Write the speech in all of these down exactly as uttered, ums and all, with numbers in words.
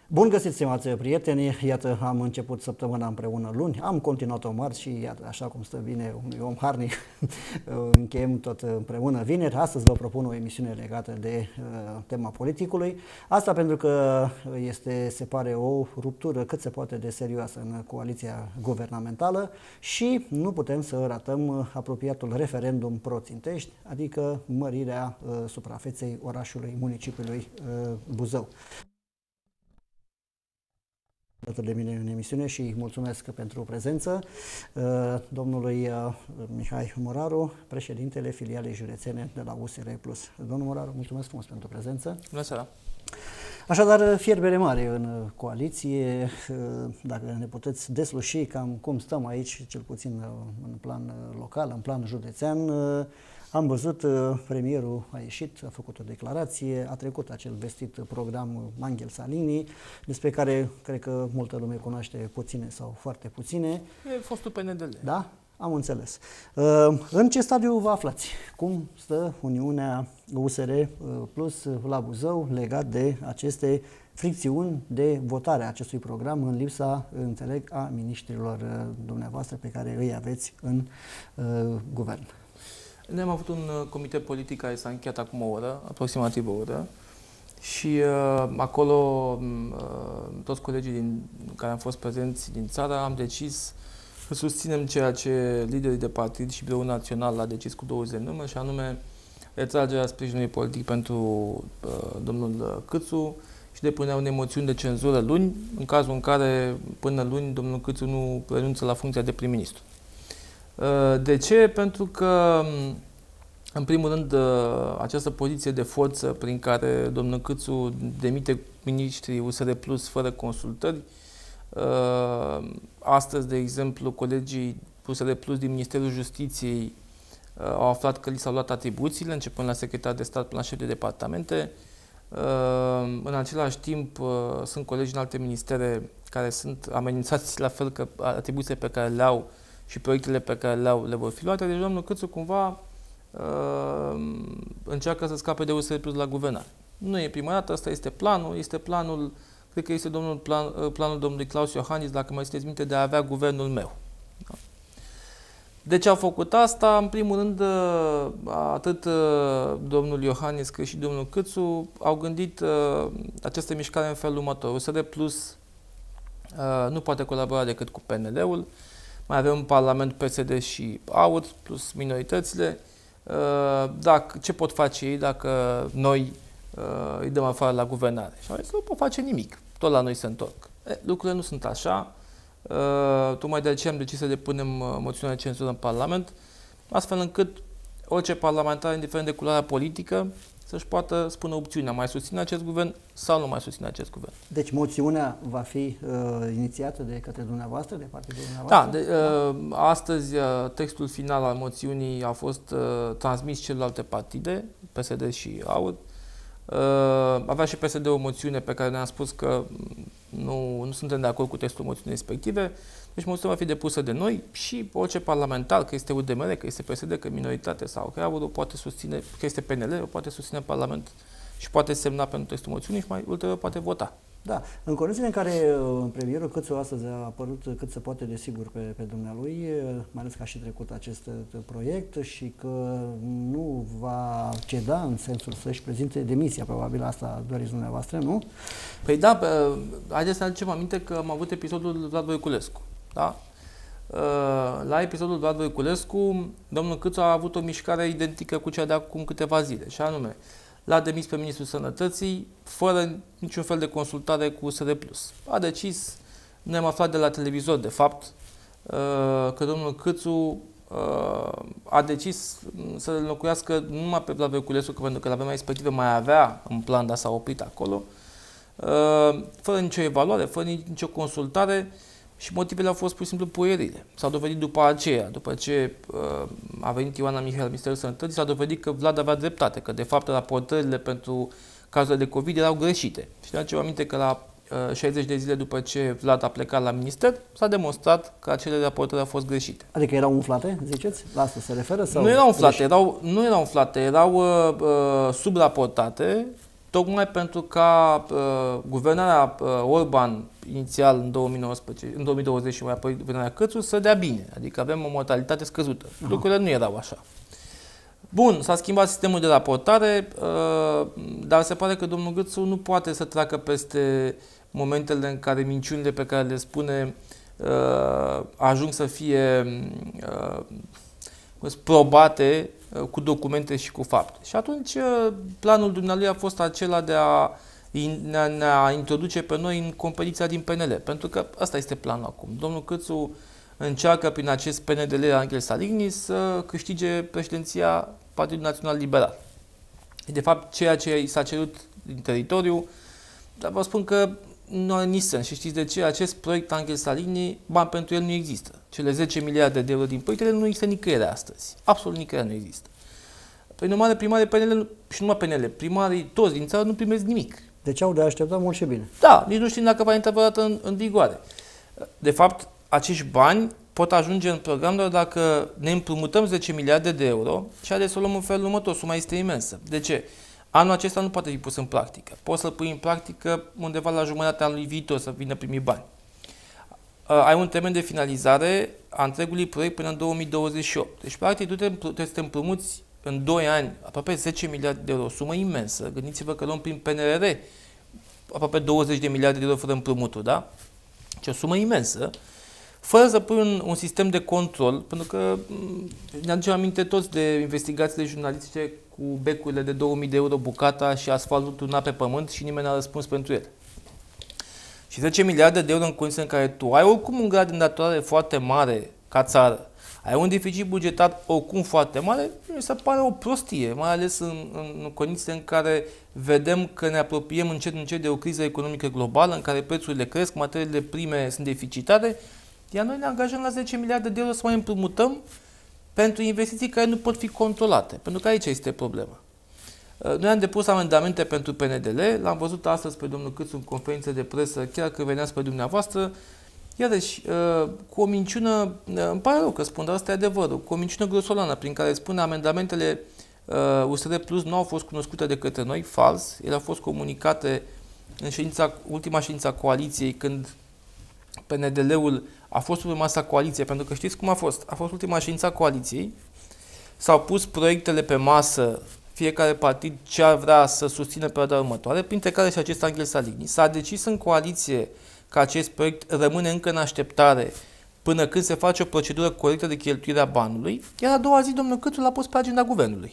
Bun găsit, stimați prieteni! Iată, am început săptămâna împreună luni, am continuat-o marți și iată, așa cum stă bine unui om harnic, încheiem tot împreună vineri. Astăzi vă propun o emisiune legată de uh, tema politicului. Asta pentru că este, se pare, o ruptură cât se poate de serioasă în coaliția guvernamentală și nu putem să ratăm apropiatul referendum pro-Țintești, adică mărirea uh, suprafeței orașului, municipiului uh, Buzău. Alături de mine în emisiune și mulțumesc pentru prezență domnului Mihai Moraru, președintele filialei județene de la U S R Plus. Domnul Moraru, mulțumesc frumos pentru prezență. Bună seara! Așadar, fierbere mare în coaliție, dacă ne puteți desluși cam cum stăm aici, cel puțin în plan local, în plan județean. Am văzut, premierul a ieșit, a făcut o declarație, a trecut acel vestit program Angel Salini, despre care cred că multă lume cunoaște puține sau foarte puține. E fostul P N D L. Da? Am înțeles. În ce stadiu vă aflați? Cum stă Uniunea U S R Plus la Buzău legat de aceste fricțiuni de votare a acestui program în lipsa, înțeleg, a miniștrilor dumneavoastră pe care îi aveți în uh, guvern? Noi am avut un comitet politic care s-a încheiat acum o oră, aproximativ o oră, și uh, acolo uh, toți colegii din, care am fost prezenți din țară am decis să susținem ceea ce liderii de partid și Biroul Național a decis cu douăzeci de nume, și anume retragerea sprijinului politic pentru uh, domnul Câțu și depunerea unei moțiuni de cenzură luni, în cazul în care până luni domnul Câțu nu renunță la funcția de prim-ministru. De ce? Pentru că, în primul rând, această poziție de forță prin care domnul Câțu demite miniștrii U S R Plus fără consultări. Astăzi, de exemplu, colegii U S R Plus din Ministerul Justiției au aflat că li s-au luat atribuțiile, începând la secretar de stat până la șef de departamente. În același timp, sunt colegi în alte ministere care sunt amenințați la fel că atribuțiile pe care le au și proiectele pe care le-au le vor fi luate. Deci domnul Câțu cumva uh, încearcă să scape de U S R Plus la guvernare. Nu e prima dată, ăsta este planul, este planul, cred că este domnul plan, planul domnului Claus Iohannis, dacă mai țineți minte, de a avea guvernul meu. Da? De ce au făcut asta? În primul rând, atât domnul Iohannis cât și domnul Câțu au gândit uh, această mișcare în felul următor. U S R Plus uh, nu poate colabora decât cu P N L-ul. Mai avem un parlament P S D și A U R, plus minoritățile. Dacă, ce pot face ei dacă noi îi dăm afară la guvernare? Și au zis, nu pot face nimic, tot la noi se întorc. E, lucrurile nu sunt așa. Tocmai de aceea am decis să depunem moțiunea de cenzură în Parlament, astfel încât orice parlamentar, indiferent de culoarea politică, să-și poată spune opțiunea, mai susține acest guvern sau nu mai susține acest guvern. Deci moțiunea va fi uh, inițiată de către dumneavoastră, de partidul dumneavoastră? Da, de, uh, astăzi uh, textul final al moțiunii a fost uh, transmis celelalte partide, P S D și A U R. Uh, avea și P S D o moțiune pe care ne-am spus că nu, nu suntem de acord cu textul moțiunii respective. Deci moțiunea va fi depusă de noi și orice parlamentar, că este U D M R, că este P S D, că minoritate sau că A U R, o poate susține, că este P N L, o poate susține în Parlament și poate semna pentru textul moțiunii și mai ulterior poate vota. Da. În condițiile în care premierul Câțu astăzi a apărut cât se poate de sigur pe, pe dumnealui, mai ales că a și trecut acest proiect și că nu va ceda în sensul să-și prezinte demisia, probabil asta doriți dumneavoastră, nu? Păi da, haideți să ne aducem aminte că am avut episodul Vlad Voiculescu. Da? La episodul Vlad Voiculescu, domnul Câțu a avut o mișcare identică cu cea de acum câteva zile, și anume l-a demis pe Ministrul Sănătății fără niciun fel de consultare cu U S R Plus. A decis, noi am aflat de la televizor, de fapt, că domnul Câțu a decis să înlocuiască numai pe Vlad Voiculescu, că pentru că la vremea respectivă mai avea în plan, dar s-a oprit acolo, fără nicio evaluare, fără nicio consultare, și motivele au fost pur și simplu puierile. S-a dovedit după aceea, după ce uh, a venit Ioana Mihaela, Ministerul Sănătății, s-a dovedit că Vlad avea dreptate, că de fapt raportările pentru cazurile de COVID erau greșite. Și de aceea aminte că la uh, șaizeci de zile după ce Vlad a plecat la minister, s-a demonstrat că acele raportări au fost greșite. Adică erau umflate, ziceți? La asta se referă? Sau nu erau umflate, erau, nu erau umflate, erau uh, uh, subraportate tocmai pentru ca uh, guvernarea uh, Orban inițial în două mii nouăsprezece, în două mii douăzeci și mai apoi guvernarea Câțu să dea bine, adică avem o mortalitate scăzută. Uh-huh. Lucrurile nu erau așa. Bun, s-a schimbat sistemul de raportare, uh, dar se pare că domnul Câțu nu poate să treacă peste momentele în care minciunile pe care le spune uh, ajung să fie uh, probate uh, cu documente și cu fapte. Și atunci uh, planul dumnealui a fost acela de a ne a introduce pe noi în competiția din P N L, pentru că ăsta este planul acum. Domnul Câțu încearcă prin acest P N D L Angel Saligny să câștige președinția Partidului Național Liberal. E de fapt ceea ce i s-a cerut din teritoriu, dar vă spun că nu are nici sens. Și știți de ce? Acest proiect Angel Saligny, bani pentru el nu există. Cele zece miliarde de euro din proiectele nu există nicăieri astăzi. Absolut nicăieri nu există. Prin urmare, primarii P N L, și numai P N L, primarii toți din țară nu primesc nimic. Deci au de așteptat mult și bine. Da, nici nu știm dacă va intra vreodată în, în vigoare. De fapt, acești bani pot ajunge în program doar dacă ne împrumutăm zece miliarde de euro și haideți să o luăm în felul următor, suma este imensă. De ce? Anul acesta nu poate fi pus în practică. Poți să-l pui în practică undeva la jumătatea anului viitor să vină primii bani. Ai un termen de finalizare a întregului proiect până în două mii douăzeci și opt. Deci, practic, tu trebuie să te împrumuți în doi ani aproape zece miliarde de euro, o sumă imensă. Gândiți-vă că luăm prin P N R R aproape douăzeci de miliarde de euro fără împrumuturi, da? Deci o sumă imensă, fără să pui un, un sistem de control, pentru că ne aducem aminte toți de investigațiile jurnalistice cu becurile de două mii de euro bucata și asfaltul turnat pe pământ și nimeni n-a răspuns pentru el. Și zece miliarde de euro în condiții în care tu ai oricum un grad de îndatorare foarte mare ca țară, ai un deficit bugetar oricum foarte mare, mi se pare o prostie, mai ales în, în condiții în care vedem că ne apropiem încet încet de o criză economică globală, în care prețurile cresc, materiile prime sunt deficitare, iar noi ne angajăm la zece miliarde de euro să mai împrumutăm pentru investiții care nu pot fi controlate, pentru că aici este problema. Noi am depus amendamente pentru P N D L, l-am văzut astăzi pe domnul Câțu în conferință de presă, chiar că venea spre dumneavoastră, iarăși, cu o minciună, îmi pare rău că spun, dar asta e adevărul, cu o minciună grosolană prin care spune amendamentele U S R Plus nu au fost cunoscute de către noi, fals, ele au fost comunicate în ședința, ultima ședință a coaliției, când P N D L-ul a fost sub masa coaliției, pentru că știți cum a fost? A fost ultima ședință a coaliției, s-au pus proiectele pe masă, fiecare partid ce ar vrea să susțină pe perioada următoare, printre care și acest Angel Saligny. S-a decis în coaliție că acest proiect rămâne încă în așteptare până când se face o procedură corectă de cheltuire a banului, iar a doua zi domnul Câțu l-a pus pe agenda guvernului.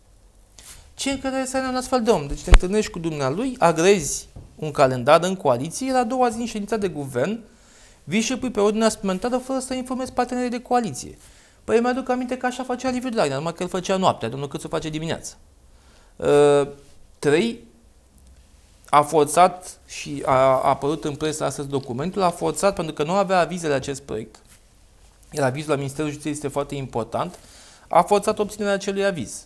Ce încredere să ai un astfel de om? Deci te întâlnești cu dumnealui, agrezi un calendar în coaliție, iar a doua zi în ședința de guvern vii și pui pe ordinea suplimentară fără să informezi partenerii de coaliție. Păi îmi aduc aminte că așa facea Liviu Dragnea, numai că el făcea noaptea, domnul Câțu face dimineața. Uh, trei, a forțat și a, a apărut în presă astăzi documentul, a forțat pentru că nu avea avizele acest proiect, iar avizul la Ministerul Justiției este foarte important, a forțat obținerea acelui aviz.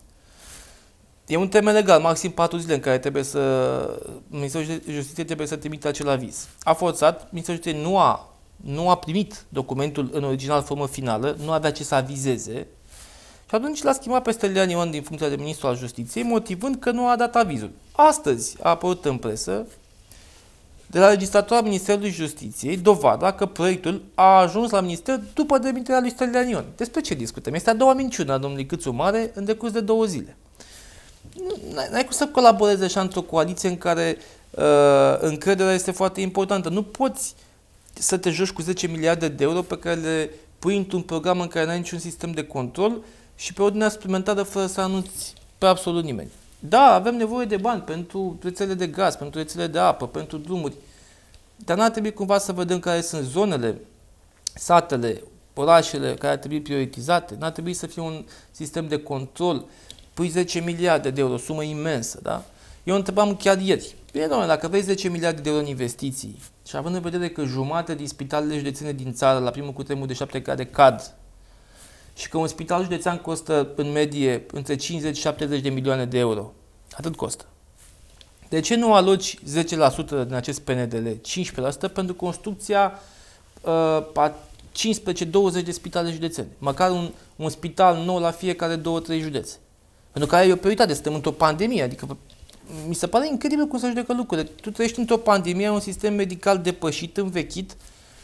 E un termen legal, maxim patru zile în care trebuie să, Ministerul Justiției trebuie să trimită acel aviz. A forțat, Ministerul Justiției nu a, nu a primit documentul în original, formă finală, nu avea ce să avizeze și atunci l-a schimbat pe Stelian Ioan din funcția de ministru al Justiției, motivând că nu a dat avizul. Astăzi a apărut în presă de la registratura Ministerului Justiției dovada că proiectul a ajuns la minister după demiterea lui Stelian Ioan. Despre ce discutăm? Este a doua minciună a domnului Câțu Mare în decurs de două zile. N-ai cum să colaborezi așa într-o coaliție în care uh, încrederea este foarte importantă. Nu poți să te joci cu zece miliarde de euro pe care le pui într-un program în care n-ai niciun sistem de control și pe ordinea suplimentară fără să anunți pe absolut nimeni. Da, avem nevoie de bani pentru rețele de gaz, pentru rețele de apă, pentru drumuri, dar n-ar trebui cumva să vedem care sunt zonele, satele, orașele care ar trebui prioritizate, n-ar trebui să fie un sistem de control. Pui zece miliarde de euro, o sumă imensă, da? Eu întrebam chiar ieri. Bine, doamne, dacă vrei zece miliarde de euro în investiții și având în vedere că jumate din spitalele județene din țară la primul cutremur de șapte grade cad și că un spital județean costă în medie între cincizeci și șaptezeci de milioane de euro, atât costă. De ce nu aloci zece la sută din acest P N D L, cincisprezece la sută pentru construcția uh, a cincisprezece douăzeci de spitale județene? Măcar un, un spital nou la fiecare două trei județe. Pentru că e o prioritate, suntem într-o pandemie, adică mi se pare incredibil cum se judecă lucrurile. Tu trăiești într-o pandemie, un sistem medical depășit, învechit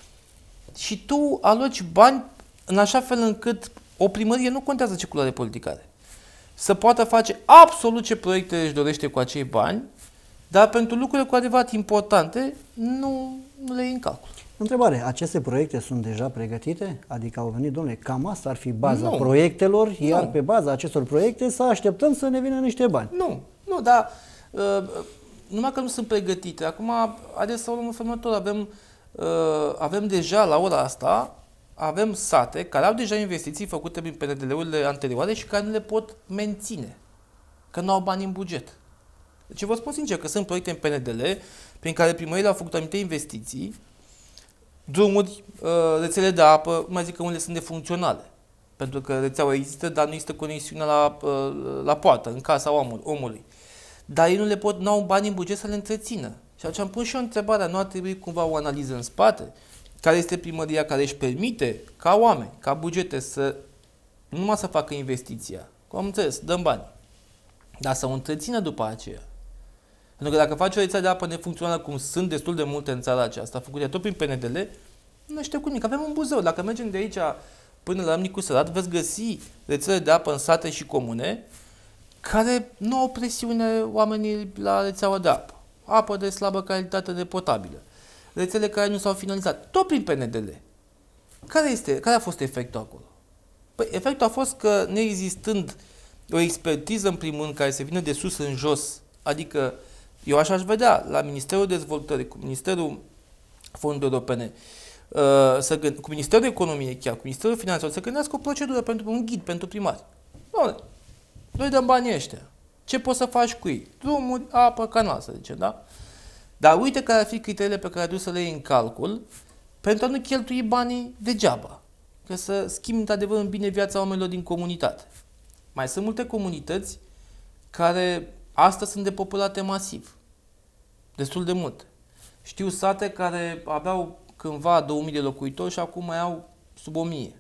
și tu aloci bani în așa fel încât o primărie, nu contează ce culoare politică are, să poată face absolut ce proiecte își dorește cu acei bani, dar pentru lucrurile cu adevărat importante nu, nu le iei în calcul. Întrebare, aceste proiecte sunt deja pregătite? Adică au venit, domnule, cam asta ar fi baza nu. proiectelor, iar nu. pe baza acestor proiecte să așteptăm să ne vină niște bani. Nu, nu, dar uh, numai că nu sunt pregătite. Acum, haideți să o luăm în felul următor. Avem, uh, avem deja, la ora asta, avem sate care au deja investiții făcute prin P N D L-urile anterioare și care nu le pot menține, că nu au bani în buget. Deci vă spun sincer că sunt proiecte în P N D L prin care primările au făcut anumite investiții, drumuri, rețele de apă, mai zic că unele sunt nefuncționale. Pentru că rețeaua există, dar nu există conexiunea la, la poartă, în casa omului. Dar ei nu le pot, n-au bani în buget să le întrețină. Și atunci am pus și eu întrebarea, nu ar trebui cumva o analiză în spate? Care este primăria care își permite, ca oameni, ca bugete, să nu numai să facă investiția, cum am înțeles, dăm bani, dar să o întrețină după aceea. Pentru că dacă faci o rețea de apă nefuncțională, cum sunt destul de multe în țara aceasta, făcute tot prin P N D L, nu știu cu nimic. Avem un Buzău. Dacă mergem de aici până la Râmnicu Sărat, veți găsi rețele de apă în sate și comune care nu au presiune oamenii la rețeaua de apă. Apă de slabă calitate, de potabilă. Rețele care nu s-au finalizat. Tot prin P N D L. Care, este, care a fost efectul acolo? Păi efectul a fost că, neexistând o expertiză, în primul rând, care se vină de sus în jos, adică eu așa aș vedea la Ministerul Dezvoltării, cu Ministerul Fondurilor Europene, uh, să gând, cu Ministerul Economiei chiar, cu Ministerul Finanțelor, să gândească o procedură pentru un ghid pentru primari. Doamne, noi dăm banii ăștia. Ce poți să faci cu ei? Drumuri, apă, canal, să zicem, da? Dar uite care ar fi criteriile pe care trebuie să le iei în calcul pentru a nu cheltui banii degeaba. Că să schimbi într-adevăr în bine viața oamenilor din comunitate. Mai sunt multe comunități care astăzi sunt depopulate masiv. Destul de multe. Știu sate care aveau cândva două mii de locuitori și acum mai au sub o mie.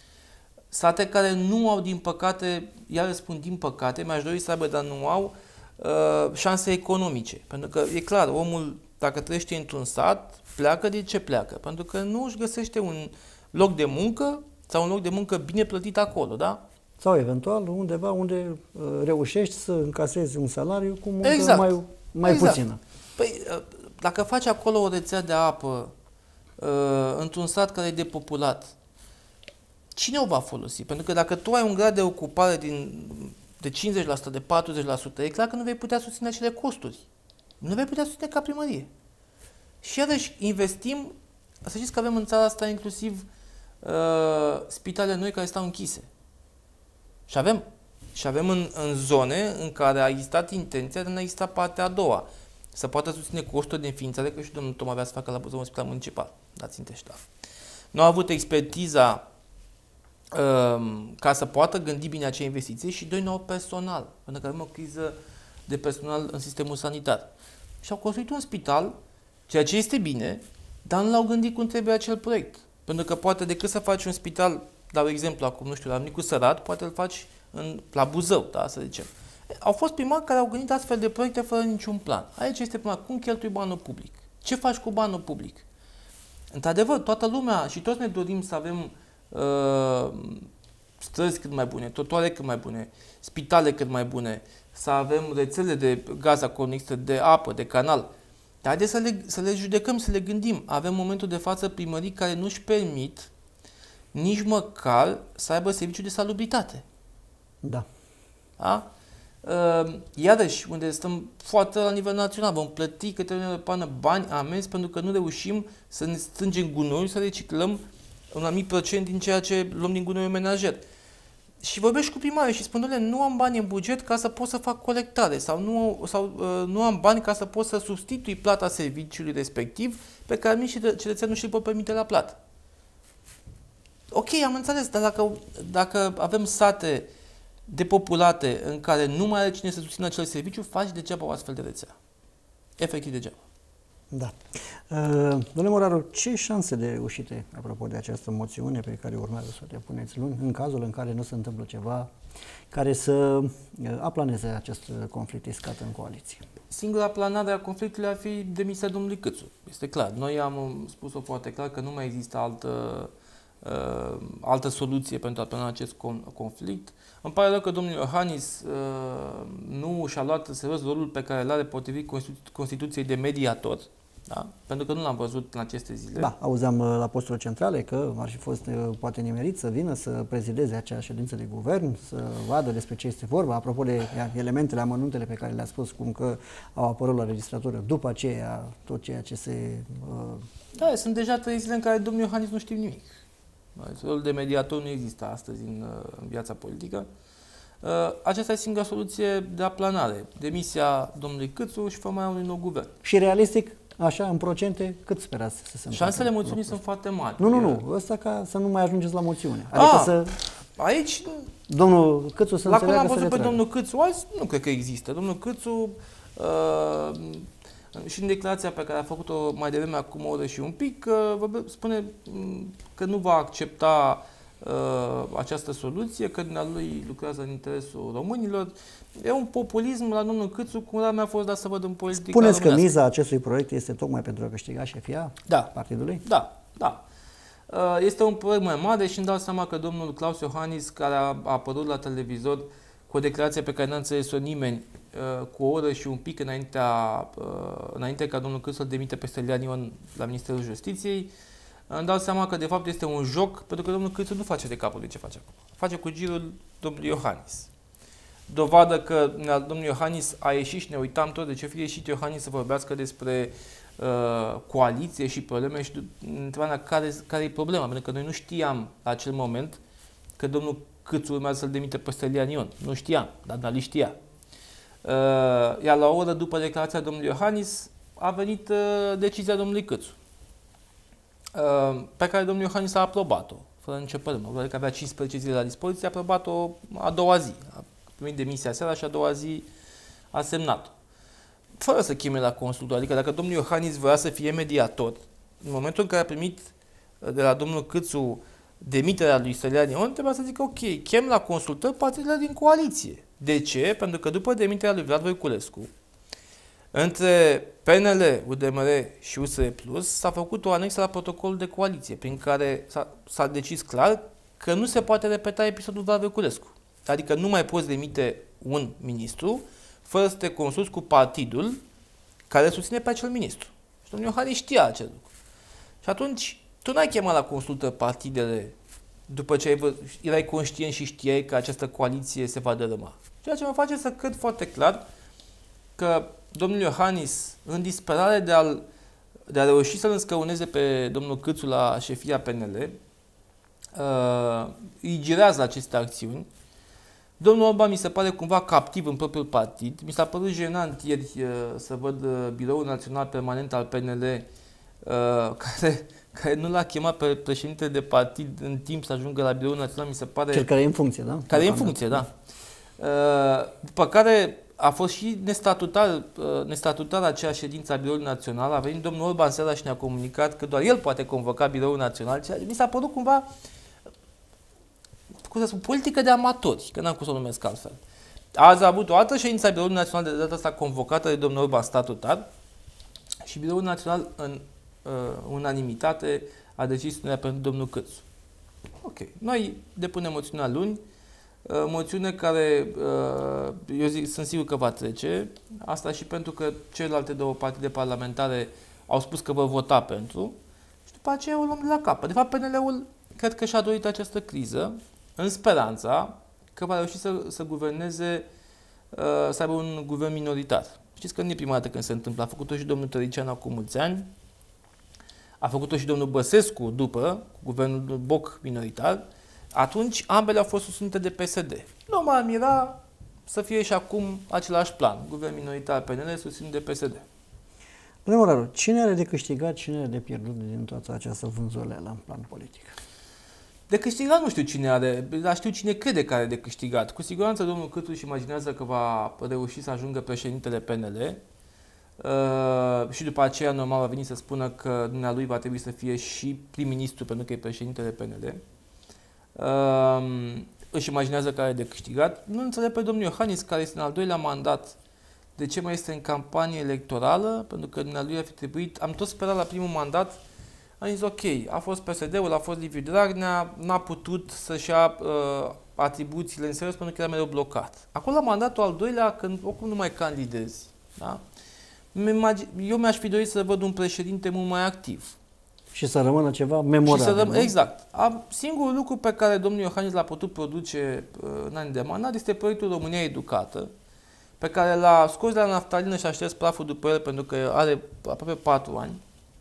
Sate care nu au, din păcate, iar spun din păcate, mi-aș dori să aibă, dar nu au uh, șanse economice. Pentru că e clar, omul, dacă trăiește într-un sat, pleacă de ce pleacă? Pentru că nu își găsește un loc de muncă sau un loc de muncă bine plătit acolo, da? Sau eventual undeva unde uh, reușești să încasezi un salariu cu muncă exact. mai, mai exact. puțină. Păi, uh, dacă faci acolo o rețea de apă uh, într-un sat care e depopulat, cine o va folosi? Pentru că dacă tu ai un grad de ocupare din, de cincizeci la sută, de patruzeci la sută, e clar că nu vei putea susține acele costuri. Nu vei putea susține ca primărie. Și iarăși investim, să știți că avem în țara asta inclusiv uh, spitale noi care stau închise. Și avem. Și avem în, în zone în care a existat intenția de a exista partea a doua. Să poată susține costuri de înființare, că și domnul Tom avea să facă la Buzău un spital municipal. Dați întește. Nu a avut expertiza um, ca să poată gândi bine acea investiție și doi, nu au personal. Pentru că avem o criză de personal în sistemul sanitar. Și au construit un spital, ceea ce este bine, dar nu l-au gândit cum trebuie acel proiect. Pentru că poate decât să faci un spital, dau exemplu acum, nu știu, la Râmnicu Sărat, poate îl faci în, la Buzău, da, să zicem. Au fost primari care au gândit astfel de proiecte fără niciun plan. Aici este problema. Cum cheltui banul public? Ce faci cu banul public? Într-adevăr, toată lumea și toți ne dorim să avem uh, străzi cât mai bune, trotuare cât mai bune, spitale cât mai bune, să avem rețele de gaz acolo, de apă, de canal. Dar haideți să le, să le judecăm, să le gândim. Avem în momentul de față primării care nu-și permit nici măcar să aibă serviciu de salubritate. Da. Da? Iarăși, unde stăm foarte la nivel național, vom plăti către Uniunea Europeană bani, amenzi, pentru că nu reușim să ne strângem gunoi, să reciclăm un anumit procent din ceea ce luăm din gunoiul menajer. Și vorbești cu primarii și spun, nu am bani în buget ca să pot să fac colectare sau nu, sau, uh, nu am bani ca să pot să substitui plata serviciului respectiv pe care mii și cetățenii nu și-l pot permite la plată. Ok, am înțeles, dar dacă, dacă avem sate depopulate în care nu mai are cine să susțină acel serviciu, faci degeaba o astfel de rețea. Efectiv degeaba. Da. Domnule Moraru, ce șanse de reușite, apropo de această moțiune pe care urmează să o depuneți luni, în cazul în care nu se întâmplă ceva care să aplaneze acest conflict iscat în coaliție? Singura planare a conflictului ar fi demisia domnului Câțu. Este clar. Noi am spus-o foarte clar că nu mai există altă, uh, altă soluție pentru a plana acest conflict. Îmi pare rău că domnul Iohannis uh, nu și-a luat serios rolul pe care îl are potrivit Constitu- Constituției de mediator. Da? Pentru că nu l-am văzut în aceste zile. Da, auzeam la posturile centrale că ar fi fost poate nimerit să vină să prezideze acea ședință de guvern, să vadă despre ce este vorba, apropo de elementele, amănuntele pe care le-a spus, cum că au apărut la registratură, după aceea tot ceea ce se... Uh... Da, sunt deja trei zile în care domnul Iohannis nu știe nimic. Rolul de mediator nu există astăzi în, în viața politică. Uh, aceasta e singura soluție de aplanare. Demisia domnului Câțu și formarea unui nou guvern. Și realistic, așa, în procente, cât sperați să se întâmple? Șansele moțiunii sunt foarte mari. Nu, nu, nu. Ăsta ca să nu mai ajungeți la moțiune. Adică A, să... Aici... Domnul Câțu să la cum înțeleagă am văzut să pe domnul Câțu azi, nu cred că există. Domnul Câțu, uh, și în declarația pe care a făcut-o mai devreme, acum o oră și un pic, uh, spune că nu va accepta uh, această soluție, că dumnealui lucrează în interesul românilor. E un populism la domnul Câțu, cum mi-a fost dat să văd în politică. Spuneți că românească. Miza acestui proiect este tocmai pentru a câștiga șefia da. partidului? Da, da. Este un proiect mai mare și îmi dau seama că domnul Claus Iohannis, care a apărut la televizor cu o declarație pe care n-a înțeles-o nimeni, cu o oră și un pic înaintea, înainte ca domnul Câțu să-l demite pe Stelian Ion la Ministerul Justiției, îmi dau seama că de fapt este un joc, pentru că domnul Câțu nu face de capul de ce face acum. Face cu girul domnului Iohannis. Dovadă că domnul Iohannis a ieșit și ne uitam tot de ce fi ieșit Iohannis să vorbească despre uh, coaliție și probleme și întrebarea care, care e problema, pentru că noi nu știam la acel moment că domnul Câțu urmează să-l demite pe Stelian Ion. Nu știam, dar Dali știa. Uh, iar la o oră după declarația domnului Iohannis a venit uh, decizia domnului Câțu, uh, pe care domnul Iohannis a aprobat-o, fără nicio problemă. Probabil că avea cincisprezece zile la dispoziție, a aprobat-o a doua zi. A primit demisia seara și a doua zi a semnat-o. Fără să cheme la consultor. Adică dacă domnul Iohannis vrea să fie mediator, în momentul în care a primit de la domnul Câțu demiterea lui Stelian Ion, trebuia să zică ok, chem la consultări partidele din coaliție. De ce? Pentru că după demiterea lui Vlad Voiculescu, între P N L, U D M R și U S R Plus s-a făcut o anexă la protocolul de coaliție, prin care s-a decis clar că nu se poate repeta episodul Vlad Voiculescu. Adică nu mai poți demite un ministru fără să te consulți cu partidul care susține pe acel ministru. Și domnul Iohannis știa acest lucru. Și atunci, tu n-ai chemat la consultă partidele după ce ai erai conștient și știai că această coaliție se va dărâma. Ceea ce mă face să cred foarte clar că domnul Iohannis, în disperare de a, de a reuși să-l înscăuneze pe domnul Câțu la șefia P N L, uh, îi girează aceste acțiuni. Domnul Orban mi se pare cumva captiv în propriul partid. Mi s-a părut jenant ieri uh, să văd uh, Biroul Național Permanent al P N L uh, care, care nu l-a chemat pe președinte de partid în timp să ajungă la Biroul Național. Mi se pare... Cel care e în funcție, da? Care e în funcție, da. Uh, după care a fost și nestatutar, uh, nestatutar acea ședință a Biroului Național. A venit domnul Orban seara și ne-a comunicat că doar el poate convoca Biroul Național. Mi s-a părut cumva... cum să spun, politică de amatori, că n-am cum să o numesc altfel. Azi a avut o altă ședință a Biroului Național, de data asta convocată de domnul Orban statutar, și Biroul Național în uh, unanimitate a decis să ne pentru domnul Câțu. Ok. Noi depunem moțiunea luni, uh, moțiune care uh, eu zic, sunt sigur că va trece, asta și pentru că celelalte două partide parlamentare au spus că vor vota pentru și după aceea o luăm de la capăt. De fapt, P N L-ul cred că și-a dorit această criză în speranța că va reuși să, să guverneze, uh, să aibă un guvern minoritar. Știți că nu e prima dată când se întâmplă. A făcut-o și domnul Tărician acum mulți ani, a făcut-o și domnul Băsescu după, cu guvernul Boc minoritar. Atunci ambele au fost susținute de P S D. Nu m-ar mira să fie și acum același plan. Guvern minoritar P N L susținut de P S D. Domnule Moraru, cine are de câștigat, cine are de pierdut din toată această vânzoleală în plan politic? De câștigat nu știu cine are, dar știu cine crede că are de câștigat. Cu siguranță domnul Câțu își imaginează că va reuși să ajungă președintele P N L. Uh, și după aceea, normal, va veni să spună că dumnealui va trebui să fie și prim-ministru, pentru că e președintele P N L. Uh, își imaginează că are de câștigat. Nu înțeleg pe domnul Iohannis, care este în al doilea mandat, de ce mai este în campanie electorală, pentru că dumnealui ar fi trebuit, am tot sperat la primul mandat, am zis ok, a fost P S D-ul, a fost Liviu Dragnea, n-a putut să-și ia uh, atribuțiile în serios pentru că era mereu blocat. Acolo la mandatul al doilea, când oricum nu mai candidezi, da? Eu mi-aș fi dorit să văd un președinte mult mai activ. Și să rămână ceva memorabil. Și să răm- exact. Am, singurul lucru pe care domnul Iohannis l-a putut produce uh, în anii de mandat este proiectul România Educată, pe care l-a scos de la naftalină și a șters praful după el pentru că are aproape patru ani.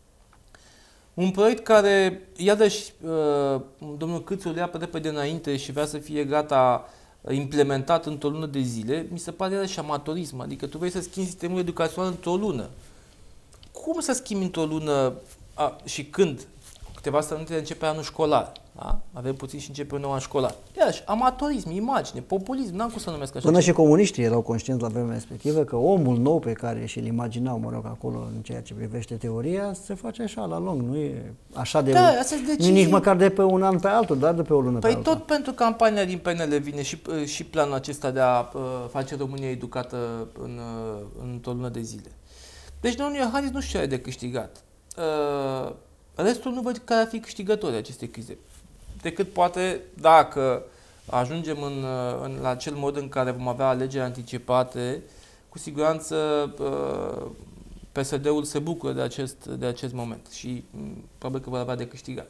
Un proiect care, iarăși, uh, domnul Câțu îl ia pe repede înainte și vrea să fie gata implementat într-o lună de zile, mi se pare iarăși amatorism. Adică tu vrei să schimbi sistemul educațional într-o lună. Cum să schimbi într-o lună a, și când? Câteva săptămâni de începe anul școlar. Da? Avem puțin și începe un nou an școlar. Iarăși, amatorism, imagine, populism, n-am cum să numesc așa. Până ceva. și comuniștii erau conștienți la vremea respectivă că omul nou pe care și-l imaginau, mă rog, acolo în ceea ce privește teoria, se face așa, la lung, nu e așa de... Da, asta e decizii. Nici măcar de pe un an pe altul, dar de pe o lună Păi pe altul. tot pentru campania din P N L vine și, și planul acesta de a uh, face România educată în, uh, într-o lună de zile. Deci domnul Iohannis nu știu ce are de câștigat. Uh, restul nu văd care ar fi câștigătorii acestei crize. Decât poate dacă ajungem în, în, la acel mod în care vom avea alegeri anticipate, cu siguranță uh, P S D-ul se bucură de acest, de acest moment și um, probabil că va avea de câștigat.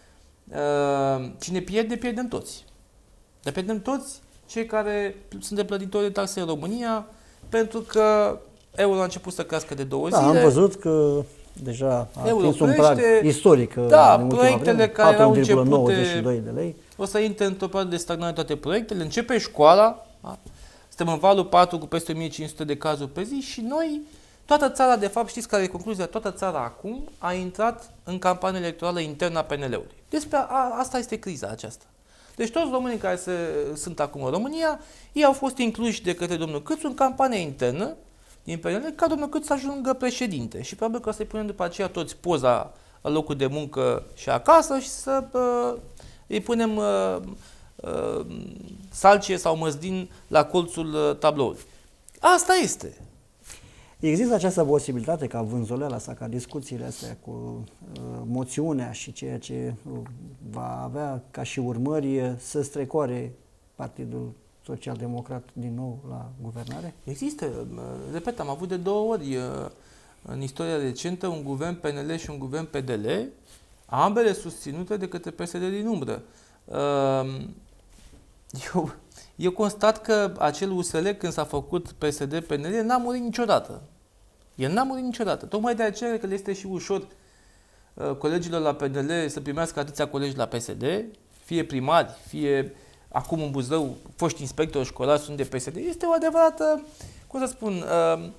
Uh, cine pierde, pierdem toți. Dar pierdem toți cei care sunt de plătitori de taxe în România, pentru că euro a început să crească de două Da, zile. am văzut că deja a Euro atins un crește. prag istoric. Da, în ultima proiectele vreme, care au patru virgulă nouăzeci și început doi de lei. O să intre într-o perioadă de stagnare toate proiectele, începe școala, da? Suntem în valul patru cu peste o mie cinci sute de cazuri pe zi și noi, toată țara, de fapt, știți care e concluzia? Toată țara acum a intrat în campanie electorală internă a P N L-ului. Despre a, asta este criza aceasta. Deci toți românii care se, sunt acum în România, ei au fost incluși de către domnul Câțu în campania internă din P N L, ca domnul Câțu să ajungă președinte. Și probabil că o să-i punem după aceea toți poza la locul de muncă și acasă și să uh, îi punem uh, uh, salcie sau măsdin la colțul uh, tabloului. Asta este. Există această posibilitate ca vânzoleala asta, ca discuțiile astea cu uh, moțiunea și ceea ce uh, va avea ca și urmări uh, să strecoare Partidul Social-Democrat din nou la guvernare? Există. Uh, repet, am avut de două ori uh, în istoria recentă un guvern P N L și un guvern P D L, ambele susținute de către P S D din umbră. Uh, eu, eu constat că acel U S L, când s-a făcut P S D P N L, n-a murit niciodată. El n-a murit niciodată. Tocmai de aceea că le este și ușor uh, colegilor la P N L să primească atâția colegi la P S D, fie primari, fie acum în Buzău, foști inspectori școlari sunt de P S D. Este o adevărată, cum să spun, uh,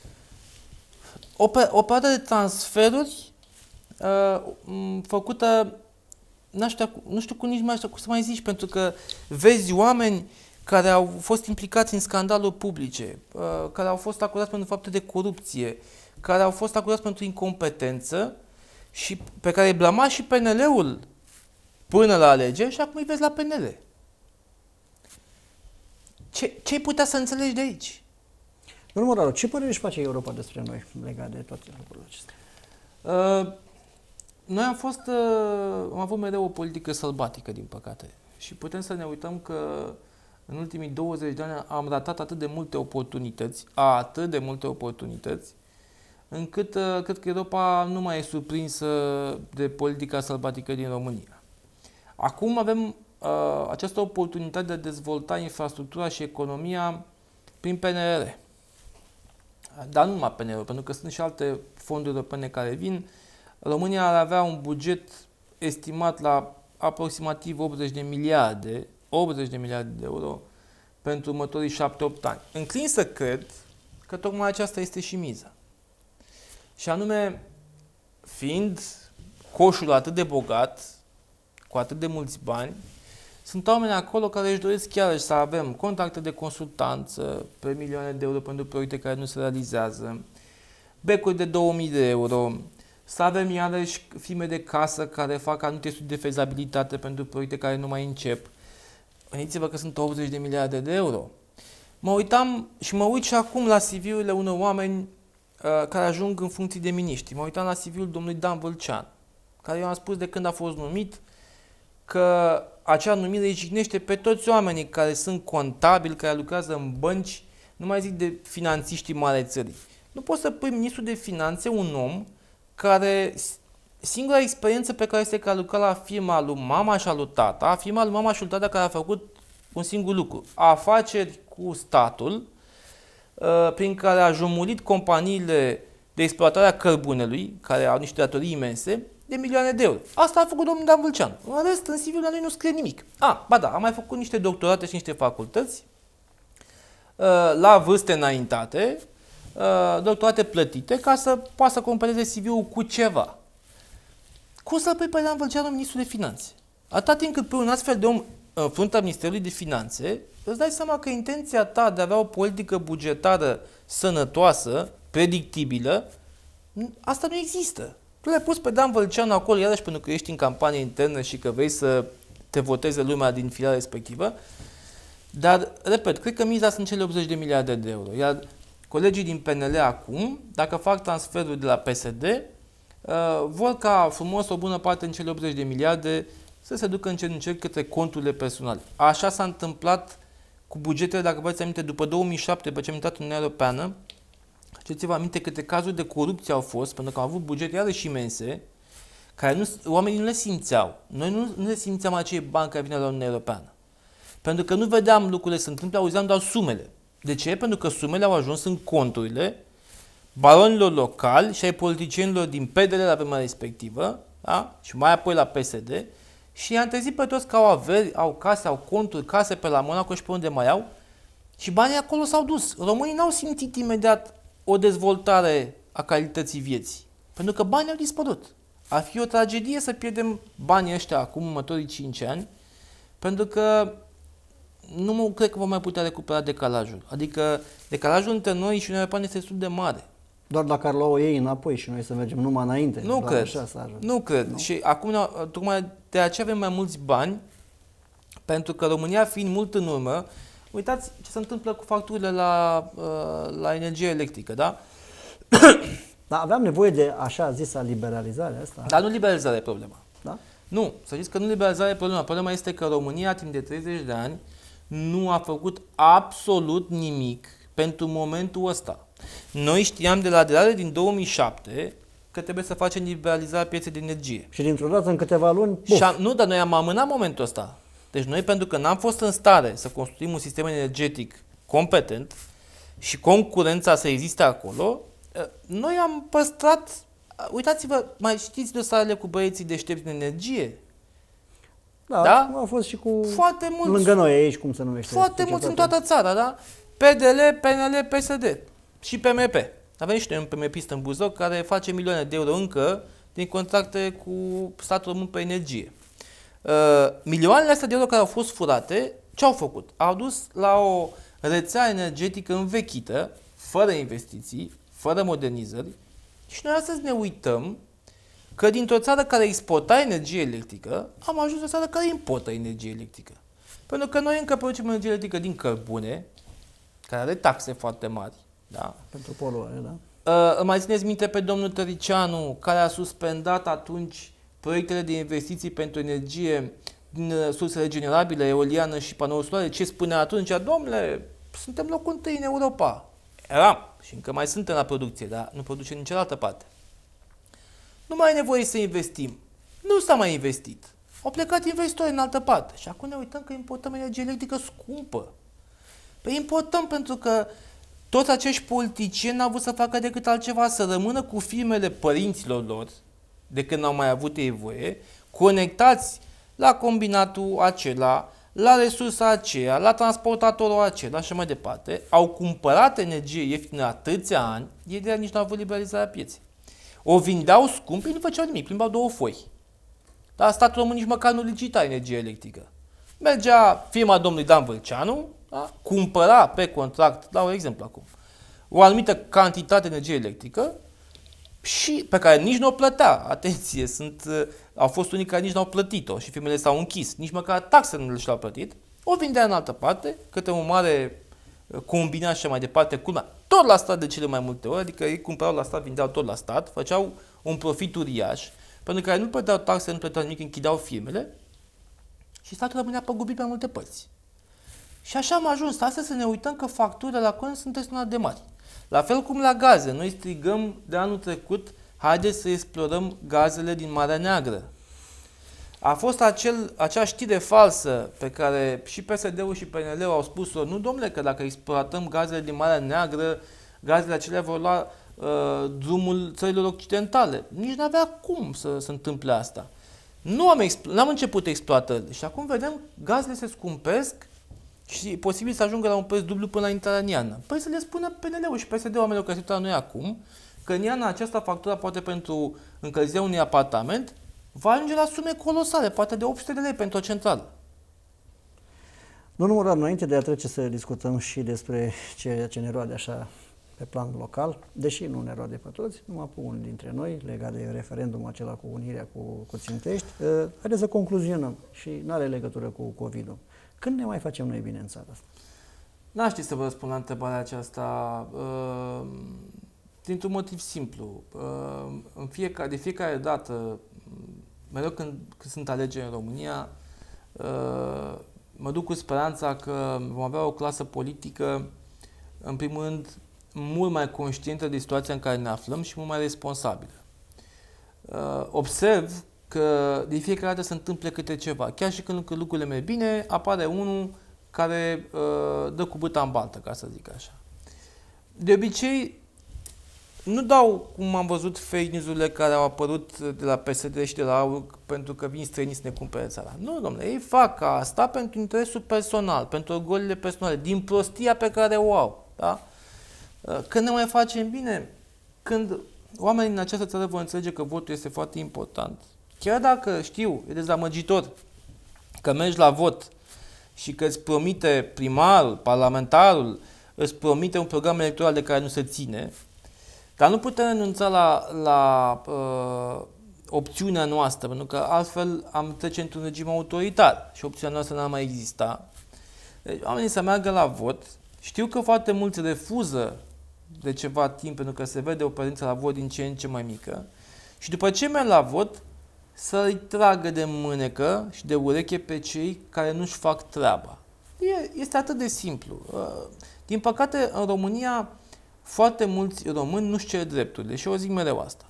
o, o perioadă de transferuri uh, făcută, nu știu, nu știu cum nici mai știu cum să mai zici, pentru că vezi oameni care au fost implicați în scandaluri publice, uh, care au fost acuzați pentru fapte de corupție, care au fost acuzați pentru incompetență și pe care îi blama și P N L-ul până la alegeri și acum îi vezi la P N L. Ce, ce-ai putea să înțelegi de aici? Domnul Moraru, ce părere își face Europa despre noi legat de toate lucrurile acestea? Uh, noi am fost, uh, am avut mereu o politică sălbatică, din păcate. Și putem să ne uităm că în ultimii douăzeci de ani am ratat atât de multe oportunități, atât de multe oportunități, încât uh, cred că Europa nu mai e surprinsă de politica sălbatică din România. Acum avem uh, această oportunitate de a dezvolta infrastructura și economia prin P N R R. Dar nu numai P N R R, pentru că sunt și alte fonduri europene care vin. România ar avea un buget estimat la aproximativ optzeci de miliarde, optzeci de miliarde de euro pentru următorii șapte opt ani. Înclin să cred că tocmai aceasta este și miza. Și anume, fiind coșul atât de bogat, cu atât de mulți bani, sunt oameni acolo care își doresc chiar să avem contracte de consultanță pe milioane de euro pentru proiecte care nu se realizează, becuri de două mii de euro, să avem iarăși firme de casă care fac anumite studii de fezabilitate pentru proiecte care nu mai încep. Gândiți-vă că sunt optzeci de miliarde de euro. Mă uitam și mă uit și acum la C V-urile unor oameni uh, care ajung în funcții de miniștri. Mă uitam la C V-ul domnului Dan Vâlcean, care eu am spus de când a fost numit că acea numire îi jignește pe toți oamenii care sunt contabili, care lucrează în bănci, nu mai zic de finanțiștii mari țării. Nu poți să pui ministrul de finanțe un om care singura experiență pe care este că a lucrat la firma lui mama și a lui tata, firma lui mama și lui tata care a făcut un singur lucru, afaceri cu statul, prin care a jumulit companiile de exploatare a cărbunelui, care au niște datorii imense, de milioane de euro. Asta a făcut domnul Dan Vâlcean. În rest, în C V-ul lui nu scrie nimic. A, ba da, a mai făcut niște doctorate și niște facultăți, la vârste înaintate, doctorate plătite, ca să poată să completeze C V-ul cu ceva. Cum să-l pui pe Dan Vâlceanu ministrul de finanțe? Atâta timp cât pui un astfel de om în fruntea Ministerului de Finanțe, îți dai seama că intenția ta de a avea o politică bugetară sănătoasă, predictibilă, asta nu există. Tu l-ai pus pe Dan Vâlceanu acolo, iarăși pentru că ești în campanie internă și că vrei să te voteze lumea din filiala respectivă, dar, repet, cred că miza sunt cele optzeci de miliarde de euro, iar colegii din P N L acum, dacă fac transferul de la P S D, vor ca frumos o bună parte în cele optzeci de miliarde să se ducă încet încet către conturile personale. Așa s-a întâmplat cu bugetele, dacă vă ați aminte, după două mii șapte, după ce am intrat în Uniunea Europeană. Știți-vă aminte câte cazuri de corupție au fost, pentru că au avut bugete iarăși imense, care nu, oamenii nu le simțeau. Noi nu, nu le simțeam acei bani care vine la Uniunea Europeană. Pentru că nu vedeam lucrurile se întâmplă, auzeam doar sumele. De ce? Pentru că sumele au ajuns în conturile baronilor locali și ai politicienilor din P D L la vremea respectivă, da? Și mai apoi la P S D, și i-am trezit pe toți că au averi, au case, au conturi, case pe la Monaco și pe unde mai au, și banii acolo s-au dus. Românii n-au simțit imediat o dezvoltare a calității vieții, pentru că banii au dispărut. Ar fi o tragedie să pierdem banii ăștia acum, în următorii cinci ani, pentru că nu mă cred că vom mai putea recupera decalajul. Adică decalajul între noi și Uniunea Europeană este destul de mare. Doar dacă ar lua o ei înapoi și noi să mergem numai înainte. Nu cred. Așa să ajung. Nu cred. Nu? Și acum, tocmai de aceea avem mai mulți bani, pentru că România fiind mult în urmă, uitați ce se întâmplă cu facturile la, la energie electrică, da? Dar aveam nevoie de așa zisa liberalizare asta. Dar nu liberalizarea e problema. Da? Nu, să știți că nu liberalizarea e problema. Problema este că România, timp de treizeci de ani, nu a făcut absolut nimic pentru momentul ăsta. Noi știam de la aderare din două mii șapte că trebuie să facem liberalizarea pieței de energie. Și dintr-o dată, în câteva luni, și am, Nu, dar noi am amânat momentul ăsta. Deci noi, pentru că n-am fost în stare să construim un sistem energetic competent și concurența să existe acolo, noi am păstrat, uitați-vă, mai știți dosarele cu băieții deștepți în energie? Da, da? au fost și cu foarte mulți, lângă noi aici, cum se numește. Foarte mulți în toată țara, da? P D L, P N L, P S D și P M P. Avem și noi un P M P-ist în Buzău care face milioane de euro încă din contracte cu statul român pe energie. Uh, milioanele astea de euro care au fost furate, ce au făcut? Au dus la o rețea energetică învechită, fără investiții, fără modernizări, și noi astăzi ne uităm că dintr-o țară care exporta energie electrică, am ajuns o țară care importă energie electrică. Pentru că noi încă producem energie electrică din cărbune, care are taxe foarte mari. Da? Pentru poluare, da? Uh, mai țineți minte pe domnul Tăricianu, care a suspendat atunci proiectele de investiții pentru energie din surse regenerabile, eoliană și panouri solare. Ce spunea atunci? Domnule, suntem locul întâi în Europa. Eram și încă mai suntem la producție, dar nu producem în cealaltă parte. Nu mai e nevoie să investim. Nu s-a mai investit. Au plecat investitori în altă parte. Și acum ne uităm că importăm energie electrică scumpă. Păi importăm pentru că toți acești politicieni n-au vrut să facă decât altceva, să rămână cu firmele părinților lor, de când n-au mai avut ei voie, conectați la combinatul acela, la resursa aceea, la transportatorul acela și mai departe. Au cumpărat energie ieftină atâția ani, ei de nici n-au avut liberalizarea pieței. O vindeau scump, ei nu făceau nimic, plimbau două foi. Dar statul român nici măcar nu licita energie electrică. Mergea firma domnului Dan Vâlceanu, da? Cumpăra pe contract, dau un exemplu acum, o anumită cantitate de energie electrică și pe care nici nu o plătea. Atenție, sunt, au fost unii care nici nu au plătit-o și firmele s-au închis, nici măcar taxele nu le-au plătit, o vindea în altă parte, către un mare combinat și mai departe, culmea, tot la stat de cele mai multe ori, adică ei cumpărau la stat, vindeau tot la stat, făceau un profit uriaș, pentru că nu plăteau taxe, nu plăteau nimic, închideau firmele și statul rămânea păgubit pe multe părți. Și așa am ajuns astăzi să ne uităm că facturile la curent sunt extraordinar de mari. La fel cum la gaze, noi strigăm de anul trecut, haideți să explorăm gazele din Marea Neagră. A fost acel, acea știre falsă pe care și P S D-ul și P N L-ul au spus-o, nu domnule, că dacă exploatăm gazele din Marea Neagră, gazele acelea vor lua uh, drumul țărilor occidentale. Nici nu avea cum să se întâmple asta. Nu am, am început exploatările și acum vedem gazele se scumpesc și e posibil să ajungă la un preț dublu până la intrarea în iarnă. Păi să le spună P N L-ul și P S D-ul oamenilor care se uită la noi acum, că în iarna aceasta factura poate pentru încălzirea unui apartament va ajunge la sume colosale, poate de opt sute de lei pentru o centrală. Domnul Murat, înainte de a trece să discutăm și despre ceea ce ne roade așa pe plan local, deși nu ne roade pe toți, numai pe unul dintre noi, legat de referendumul acela cu unirea cu, cu Țintești, uh, haideți să concluzionăm și nu are legătură cu COVID-ul. Când ne mai facem noi bine în țara asta? N-aș ști să vă răspund la întrebarea aceasta uh, dintr-un motiv simplu. Uh, în fiecare, de fiecare dată, mereu când, când sunt alegeri în România, uh, mă duc cu speranța că vom avea o clasă politică, în primul rând, mult mai conștientă de situația în care ne aflăm și mult mai responsabilă. Uh, observ că de fiecare dată se întâmplă câte ceva. Chiar și când lucrurile merg bine, apare unul care uh, dă cu bâta în baltă, ca să zic așa. De obicei, nu dau, cum am văzut, fake news-urile care au apărut de la P S D și de la A U R pentru că vin străinii să ne cumpere țara. Nu, domnule, ei fac asta pentru interesul personal, pentru orgolile personale, din prostia pe care o au. Da? Când ne mai facem bine, când oamenii în această țară vor înțelege că votul este foarte important, chiar dacă știu, e dezamăgitor, că mergi la vot și că îți promite primarul, parlamentarul, îți promite un program electoral de care nu se ține, dar nu putem renunța la, la uh, opțiunea noastră, pentru că altfel am trece într-un regim autoritar și opțiunea noastră n-ar mai exista. Deci, oamenii să meargă la vot. Știu că foarte mulți refuză de ceva timp pentru că se vede o prezență la vot din ce în ce mai mică și după ce merg la vot să-i tragă de mânecă și de ureche pe cei care nu-și fac treaba. Este atât de simplu. Din păcate, în România, foarte mulți români nu-și cer drepturile și eu zic mereu asta.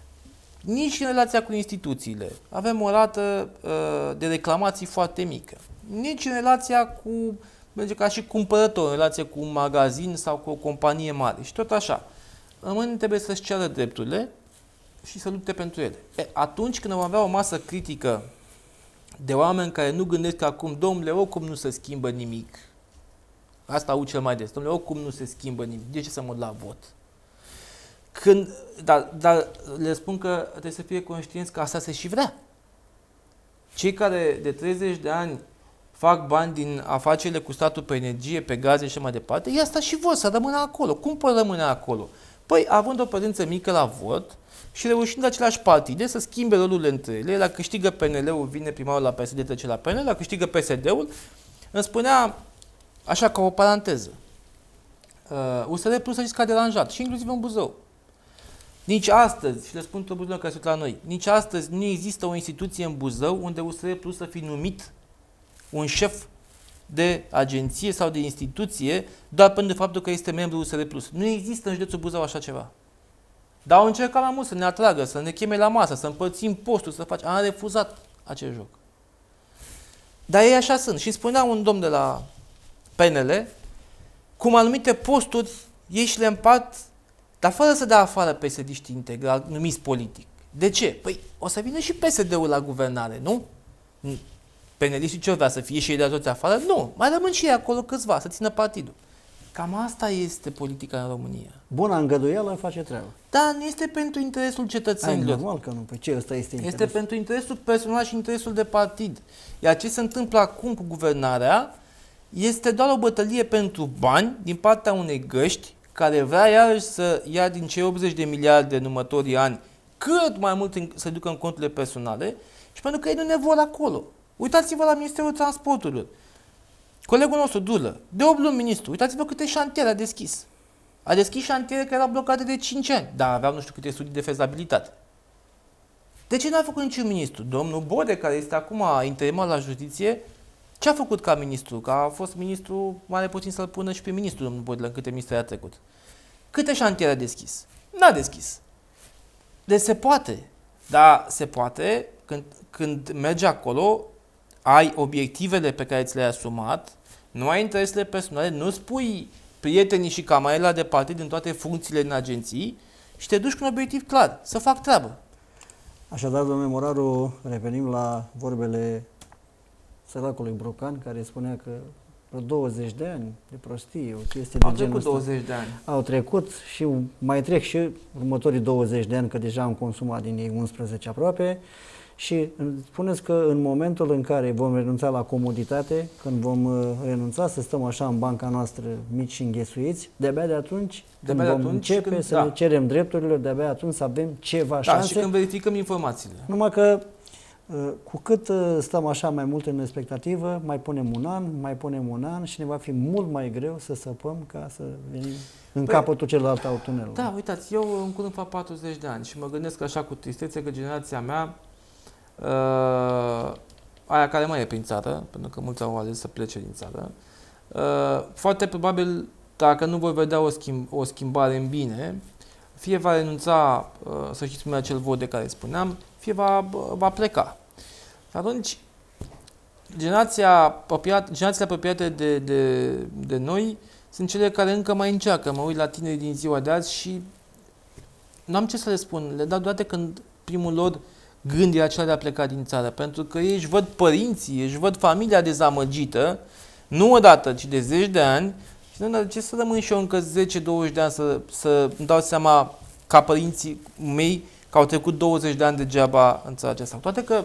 Nici în relația cu instituțiile. Avem o rată de reclamații foarte mică. Nici în relația cu, merge ca și cumpărător, în relație cu un magazin sau cu o companie mare. Și tot așa. Românii trebuie să-și ceară drepturile și să lupte pentru ele. E, atunci când vom avea o masă critică de oameni care nu gândesc acum, domnule, oricum nu se schimbă nimic. Asta aud cel mai des. Domnule, oricum nu se schimbă nimic. De ce să mă la vot? Când, dar, dar le spun că trebuie să fie conștienți că asta se și vrea. Cei care de treizeci de ani fac bani din afacerile cu statul pe energie, pe gaze și mai departe, ei asta și vor să rămână acolo. Cum pot rămâne acolo? Păi, având o prezență mică la vot și reușind aceleași partide să schimbe rolurile între ele, la câștigă P N L-ul, vine primarul la P S D, trece la P N L, la câștigă P S D-ul, îmi spunea, așa ca o paranteză, uh, U S R Plus a zis că a deranjat, și inclusiv în Buzău. Nici astăzi, și le spun tot Buzău care sunt la noi, nici astăzi nu există o instituție în Buzău unde U S R Plus să fi numit un șef de agenție sau de instituție doar pentru faptul că este membru U S R Plus. Nu există în județul Buzău așa ceva. Dar au încercat la mult să ne atragă, să ne cheme la masă, să împărțim postul, să facem. Am refuzat acest joc. Dar ei așa sunt. Și spunea un domn de la P N L, cum anumite posturi ei și le împart, dar fără să dea afară P S D-știi integral, numiți politic. De ce? Păi o să vină și P S D-ul la guvernare, nu? P N L-știi ce vrea să fie și ei de toți afară? Nu. Mai rămân și ei acolo câțiva, să țină partidul. Cam asta este politica în România. Buna îngăduială face treaba. Da, nu este pentru interesul cetățenilor. Ai, normal că nu. Păi ce ăsta este interesul? Este pentru interesul personal și interesul de partid. Iar ce se întâmplă acum cu guvernarea este doar o bătălie pentru bani din partea unei găști care vrea iarăși să ia din cei optzeci de miliarde în următorii ani cât mai mult în, să ducă în conturile personale și pentru că ei nu ne vor acolo. Uitați-vă la Ministerul Transporturilor. Colegul nostru, Dulă, de opt luni ministru, uitați-vă câte șantiere a deschis. A deschis șantiere care erau blocate de cinci ani, dar aveau nu știu câte studii de fezabilitate. De ce n-a făcut niciun ministru? Domnul Bode, care este acum interimar la justiție, ce a făcut ca ministru? Că a fost ministru, mai puțin să-l pună și pe ministru, domnul Bode, la câte ministri a trecut. Câte șantiere a deschis? N-a deschis. Deci se poate, dar se poate când, când mergi acolo, ai obiectivele pe care ți le-ai asumat, nu ai interesele personale, nu spui prietenii și camarela de partid din toate funcțiile din agenții și te duci cu un obiectiv clar, să fac treabă. Așadar, domnule Moraru, revenim la vorbele săracului Brocan, care spunea că douăzeci de ani de prostie, o chestie de Au genul trecut ăsta. douăzeci de ani. Au trecut și mai trec și următorii douăzeci de ani, că deja am consumat din ei unsprezece aproape. Și spuneți că în momentul în care vom renunța la comoditate, când vom uh, renunța să stăm așa în banca noastră mici și înghesuiți, de-abia de atunci, de-abia când de vom atunci, începe când, să da. ne cerem drepturile, de-abia atunci să avem ceva Da, șanse. și când verificăm informațiile. Numai că uh, cu cât uh, stăm așa mai mult în expectativă, mai punem un an, mai punem un an și ne va fi mult mai greu să săpăm ca să venim în Păi, capătul celălalt al tunelului. Da, uitați, eu în curând fac patruzeci de ani și mă gândesc așa cu tristețe că generația mea, uh, aia care mai e prin țară, pentru că mulți au ales să plece din țară, uh, foarte probabil, dacă nu vor vedea o, schimb, o schimbare în bine, fie va renunța, uh, să știți cum e acel vot de care spuneam, fie va, va pleca. Și atunci, generația apropiată, generațiile apropiate de, de, de noi sunt cele care încă mai încearcă. Mă uit la tineri din ziua de azi și nu am ce să le spun. Le dau toate când primul lor gând e acela de a pleca din țară. Pentru că ei își văd părinții, își văd familia dezamăgită, nu odată, ci de zeci de ani. Și nu, ce să rămân și eu încă zece douăzeci de ani să, să îmi dau seama ca părinții mei că au trecut douăzeci de ani degeaba în țara aceasta. Toate că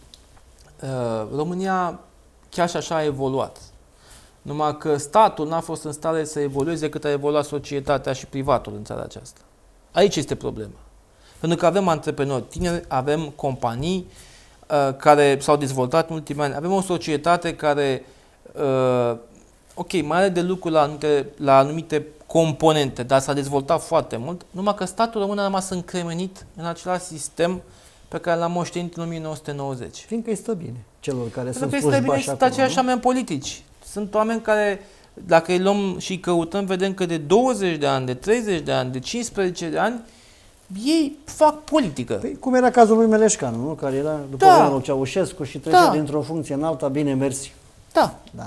uh, România chiar și așa a evoluat. Numai că statul n-a fost în stare să evolueze cât a evoluat societatea și privatul în țara aceasta. Aici este problema. Pentru că avem antreprenori tineri, avem companii uh, care s-au dezvoltat în ultimii ani, avem o societate care, uh, ok, mai are de lucru la anumite, la anumite componente, dar s-a dezvoltat foarte mult, numai că statul român a rămas încremenit în același sistem pe care l-am moștenit în o mie nouă sute nouăzeci. Fiindcă îi stă bine celor care Pentru sunt că este bine, slujbași sunt acolo, aceiași nu? oameni politici. Sunt oameni care, dacă îi luăm și căutăm, vedem că de douăzeci de ani, de treizeci de ani, de cincisprezece de ani, ei fac politică. Păi, cum era cazul lui Meleșcanu, nu? Care era după Da. domnul Ceaușescu și trecea Da. dintr-o funcție în alta, bine mersi. Da. Da.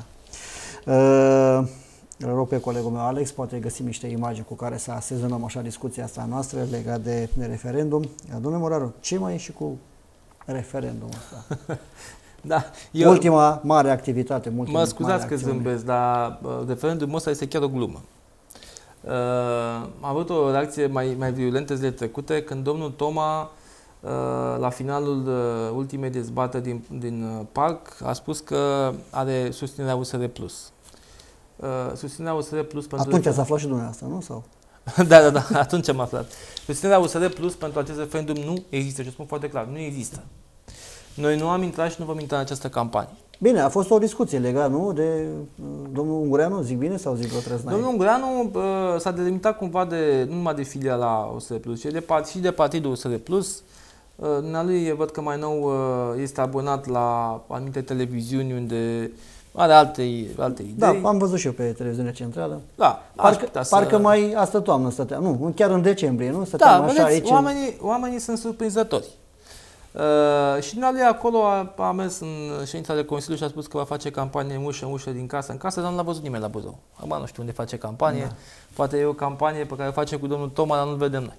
Uh, îl rog pe colegul meu Alex, poate găsim niște imagini cu care să asezonăm așa discuția asta noastră legat de, de referendum. Domnule Moraru, ce mai e și cu referendumul ăsta? Da. Eu, Ultima mare activitate. Ultima mă scuzați mare că acțiune. zâmbesc, dar uh, referendumul ăsta este chiar o glumă. Uh, am avut o reacție mai, mai violentă zilele trecute când domnul Toma, uh, la finalul uh, ultimei dezbateri din, din uh, parc, a spus că are susținerea U S R Plus. Uh, susținerea U S R Plus pentru... Atunci ați aflat și dumneavoastră, nu? Sau? Da, da, da, atunci am aflat. Susținerea U S R Plus pentru acest referendum nu există și o spun foarte clar, nu există. Noi nu am intrat și nu vom intra în această campanie. Bine, a fost o discuție legată, nu? De uh, domnul Ungureanu, zic bine sau zic o trăznaie? Domnul Ungureanu uh, s-a delimitat cumva de, nu numai de filiala U S R Plus, ci de, și de partidul U S R Plus. Uh, Dumnealui, văd că mai nou uh, este abonat la anumite televiziuni unde are alte, alte idei. Da, am văzut și eu pe televiziunea centrală. Da, Parcă, să... parcă mai astă toamnă stătea, nu, chiar în decembrie, nu? Stăteam Da, așa vedeți, aici. oamenii, oamenii sunt surprinzători. Uh, și dumnealui acolo a, a mers în ședința de Consiliu și a spus că va face campanie ușă în ușă, din casă în casă, dar nu l-a văzut nimeni la Buzău. Acum nu știu unde face campanie, da. Poate e o campanie pe care o face cu domnul Toma, dar nu-l vedem noi.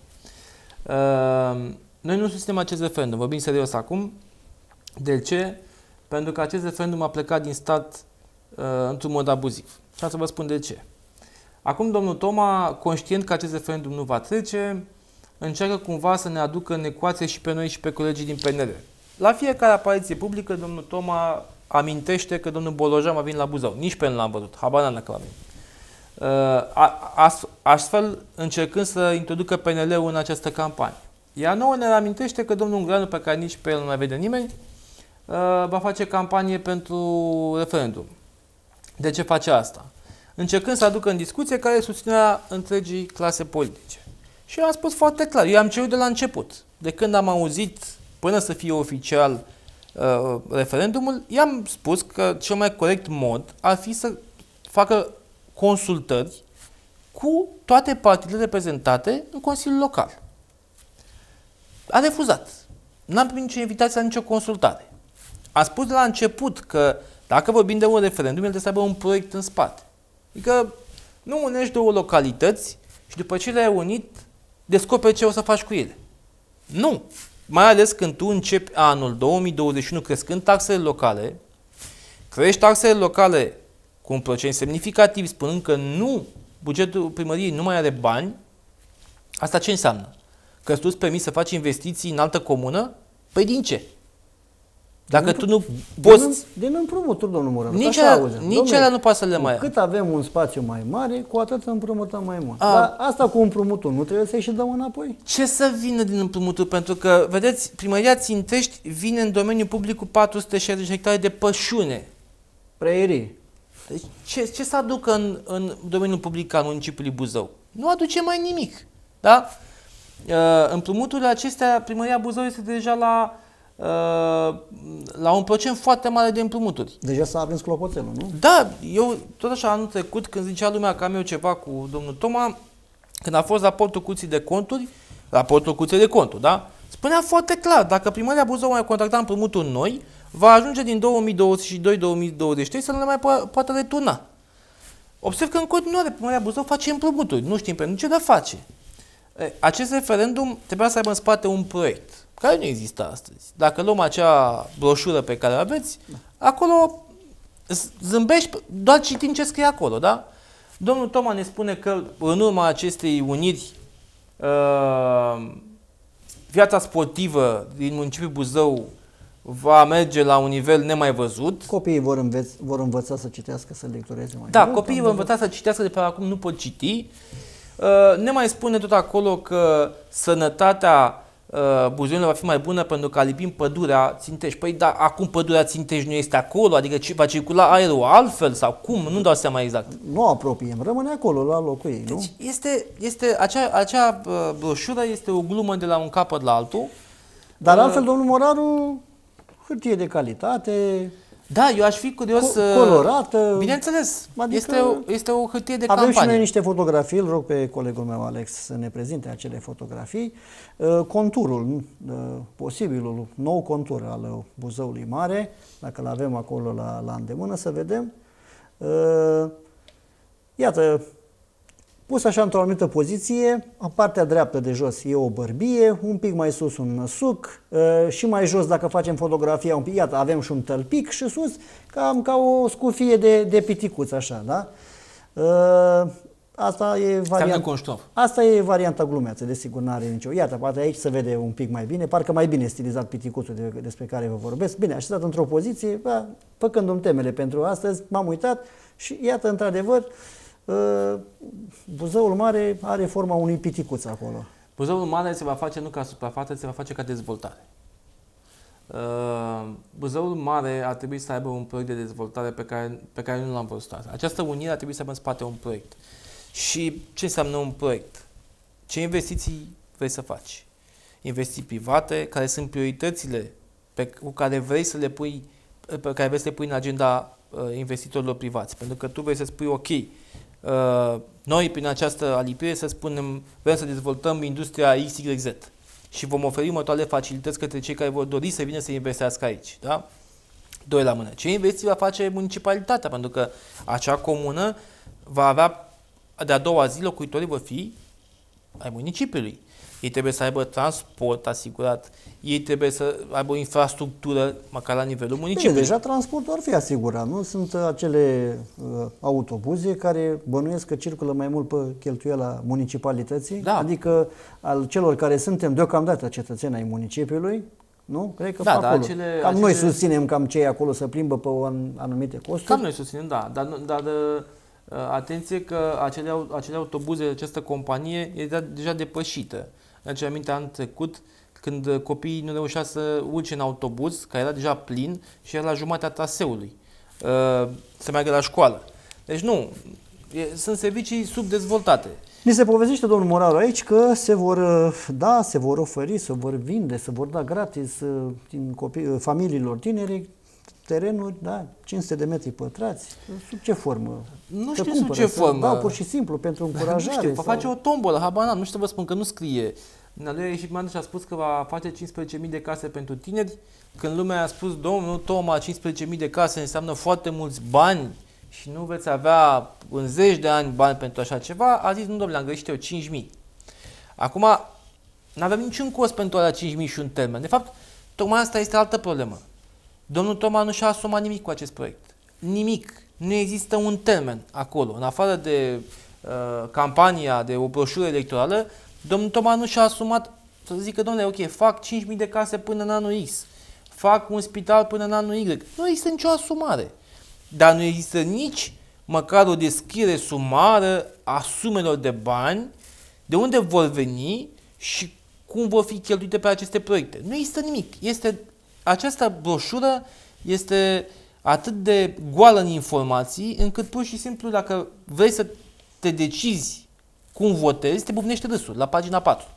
Uh, noi nu susținem acest referendum, vorbim serios acum. De ce? Pentru că acest referendum a plecat din stat uh, într-un mod abuziv. Și am să vă spun de ce. Acum domnul Toma, conștient că acest referendum nu va trece, încearcă cumva să ne aducă în ecuație și pe noi și pe colegii din P N L. La fiecare apariție publică, domnul Toma amintește că domnul Bolojan va veni la Buzău. Nici pe el n-am văzut, habar n-am dacă va veni. astfel încercând să introducă P N L-ul în această campanie. Iar nouă ne amintește că domnul Ungureanu, pe care nici pe el nu mai vede nimeni, va face campanie pentru referendum. De ce face asta? Încercând să aducă în discuție care e susținerea întregii clase politice. Și eu am spus foarte clar, eu am cerut de la început, de când am auzit până să fie oficial uh, referendumul, i-am spus că cel mai corect mod ar fi să facă consultări cu toate partidele reprezentate în Consiliul Local. A refuzat. N-am primit nicio invitație la nicio consultare. A spus de la început că dacă vorbim de un referendum, el trebuie să aibă un proiect în spate. Adică nu unești două localități și după ce le-ai unit, descoperi ce o să faci cu ele. Nu. Mai ales când tu începi anul două mii douăzeci și unu crescând taxele locale, crești taxele locale cu un procent semnificativ, spunând că nu, bugetul primăriei nu mai are bani, asta ce înseamnă? Că tu îți permiți să faci investiții în altă comună? Păi din ce? Dacă tu nu poți... Din, din împrumuturi, domnul Mureanu. Nici alea, nici alea nu poate să le mai ia. Cât avem un spațiu mai mare, cu atât împrumutăm mai mult. A, Dar asta cu împrumutul, nu trebuie să-i și dăm înapoi? Ce să vină din împrumuturi? Pentru că, vedeți, primăria Țintești vine în domeniul public cu patru sute șaizeci hectare de pășune. Preierii. Deci ce, ce să aducă în, în domeniul public al municipiului Buzău? Nu aduce mai nimic. Da? Uh, împrumuturile acestea, primăria Buzău este deja la... la un procent foarte mare de împrumuturi. Deja s-a aprins clopoțelul, nu? Da, eu tot așa anul trecut, când zicea lumea că am eu ceva cu domnul Toma, când a fost raportul Curții de Conturi, raportul Curții de Conturi, da? Spunea foarte clar, dacă primăria Buzău mai contracta împrumuturi noi, va ajunge din două mii douăzeci și doi două mii douăzeci și trei să nu le mai po- poată returna. Observ că în continuare primăria Buzău face împrumuturi, nu știm pentru ce, dar face. Acest referendum trebuia să aibă în spate un proiect care nu există astăzi. Dacă luăm acea broșură pe care o aveți, acolo zâmbești doar citind ce scrie acolo, da? Domnul Toma ne spune că în urma acestei uniri uh, viața sportivă din municipiul Buzău va merge la un nivel nemai văzut. Copiii vor, înveț, vor învăța să citească, să lectureze mai Da, mult. copiii vor învăța să citească, de pe acum nu pot citi. Uh, ne mai spune tot acolo că sănătatea uh, Buzăuilor va fi mai bună pentru că alipim pădurea Țintești. Păi da, acum pădurea Țintești nu este acolo, adică va circula aerul altfel sau cum? Nu dau seama exact. Nu apropiem, rămâne acolo la locul ei, deci nu? este, este acea, acea uh, broșură este o glumă de la un capăt la altul. Dar uh, altfel, domnul Moraru, hârtie de calitate, Da, eu aș fi curios să... colorată. Bineînțeles, Adică este, o, este o hârtie de avem campanie. și noi niște fotografii, îl rog pe colegul meu Alex să ne prezinte acele fotografii. Conturul, posibilul nou contur al Buzăului Mare, dacă îl avem acolo la, la îndemână, să vedem. Iată, pus așa într-o anumită poziție, în partea dreaptă de jos e o bărbie, un pic mai sus un năsuc și mai jos, dacă facem fotografia un pic, iată, avem și un tălpic și sus cam ca o scufie de, de piticuț, așa, da? Asta e varianta, asta e varianta glumeață, desigur, n-are nicio. Iată, poate aici se vede un pic mai bine, parcă mai bine stilizat piticuțul de, despre care vă vorbesc. Bine, așezat într-o poziție, da, făcându-mi temele pentru astăzi, m-am uitat și iată, într-adevăr, Buzăul Mare are forma unui piticuț acolo. Buzăul Mare se va face nu ca suprafață, se va face ca dezvoltare. Buzăul Mare ar trebui să aibă un proiect de dezvoltare pe care, pe care nu l-am văzut asta. Această unire ar trebui să aibă în spate un proiect. Și ce înseamnă un proiect? Ce investiții vrei să faci? Investiții private, care sunt prioritățile pe, cu care vrei să le pui, pe care vrei să le pui în agenda uh, investitorilor privați. Pentru că tu vrei să spui, ok, uh, noi prin această alipire să spunem, vrem să dezvoltăm industria X Y Z și vom oferi următoarele facilități către cei care vor dori să vină să investească aici. Da? Doi la mână. Ce investiții va face municipalitatea? Pentru că acea comună va avea, de-a doua zi, locuitorii vor fi ai municipiului. Ei trebuie să aibă transport asigurat, ei trebuie să aibă o infrastructură, măcar la nivelul municipiului. Bine, deja transportul ar fi asigurat, nu? Sunt acele uh, autobuze care bănuiesc că circulă mai mult pe cheltuiala municipalității, da. Adică al celor care suntem deocamdată cetățeni ai municipiului, nu? Cred că da, pe acolo. Acele, cam acele... noi susținem cam cei acolo să plimbă pe anumite costuri. Cam noi susținem, da, dar, dar atenție că acele, acele autobuze, această companie era deja depășită. Îmi aminte anul trecut când copiii nu reușeau să urce în autobuz, care era deja plin și era la jumatea traseului, să meargă la școală. Deci nu, sunt servicii subdezvoltate. Mi se povestește, domnul Moraru, aici că se vor da, se vor oferi, se vor vinde, se vor da gratis din copii, familiilor tineri terenuri, da, cinci sute de metri pătrați. Sub ce formă? Nu știu sub ce formă. Da, pur și simplu, pentru încurajare. Nu știu, va sau... face o tombolă, habar n-am, nu știu să vă spun că nu scrie. Dumnealui a ieșit și a spus că va face cincisprezece mii de case pentru tineri, când lumea a spus, domnul Toma, cincisprezece mii de case înseamnă foarte mulți bani și nu veți avea în zeci de ani bani pentru așa ceva, a zis, nu domnule, am greșit eu, cinci mii. Acum, nu avem niciun cost pentru alea cinci mii și un termen. De fapt, tocmai asta este altă problemă. Domnul Toma nu și-a asumat nimic cu acest proiect. Nimic. Nu există un termen acolo. În afară de uh, campania, de o broșură electorală, domnul Toma nu și-a asumat să zică, domnule, ok, fac cinci mii de case până în anul X, fac un spital până în anul Y. Nu există nicio asumare. Dar nu există nici măcar o descriere sumară a sumelor de bani, de unde vor veni și cum vor fi cheltuite pe aceste proiecte. Nu există nimic. Este, această broșură este atât de goală în informații, încât pur și simplu dacă vrei să te decizi cum votezi, te bufnește râsul la pagina patru.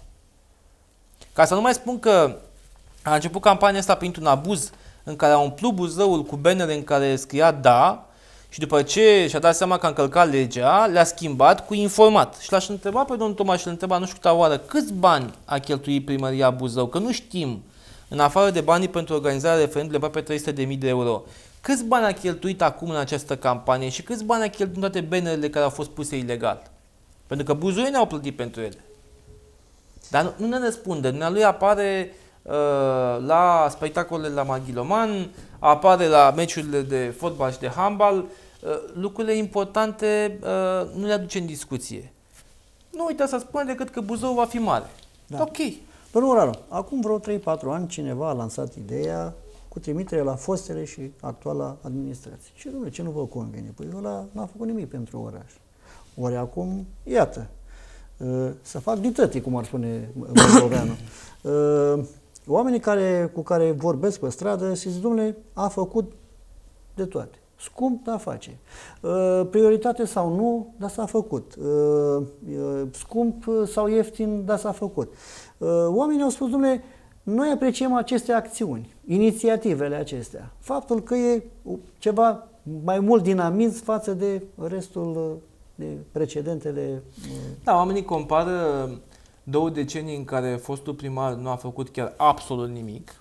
Ca să nu mai spun că a început campania asta printr-un abuz în care a umplut Buzăul cu bannere în care scria da și după ce și-a dat seama că a încălcat legea, le-a schimbat cu informat. Și l-aș întreba pe domnul Toma și l-a întrebat nu știu câte oară câți bani a cheltuit primăria Buzău, că nu știm, în afară de banii pentru organizarea referendului aproape trei sute de mii de euro. Câți bani a cheltuit acum în această campanie și câți bani a cheltuit în toate bannerele care au fost puse ilegal? Pentru că buzoienii au plătit pentru ele. Dar nu, nu ne răspunde. Dumnealui apare uh, la spectacolele la Maghiloman, apare la meciurile de fotbal și de handbal. Uh, lucrurile importante uh, nu le aduce în discuție. Nu uita să spune decât că Buzău va fi mare. Da. Ok. Domnul Moraru, acum vreo trei patru ani cineva a lansat ideea cu trimitere la fostele și actuala administrație. Și domnule, ce nu vă convine? Păi ăla n-a făcut nimic pentru oraș. Ori acum, iată, să fac ditătii, cum ar spune Moldoveanu. Oamenii care, cu care vorbesc pe stradă și zic, domnule, a făcut de toate. Scump, dar face. Prioritate sau nu, dar s-a făcut. Scump sau ieftin, dar s-a făcut. Oamenii au spus, domnule, noi apreciem aceste acțiuni, inițiativele acestea. Faptul că e ceva mai mult dinamism față de restul de precedentele. Da, oamenii compară două decenii în care fostul primar nu a făcut chiar absolut nimic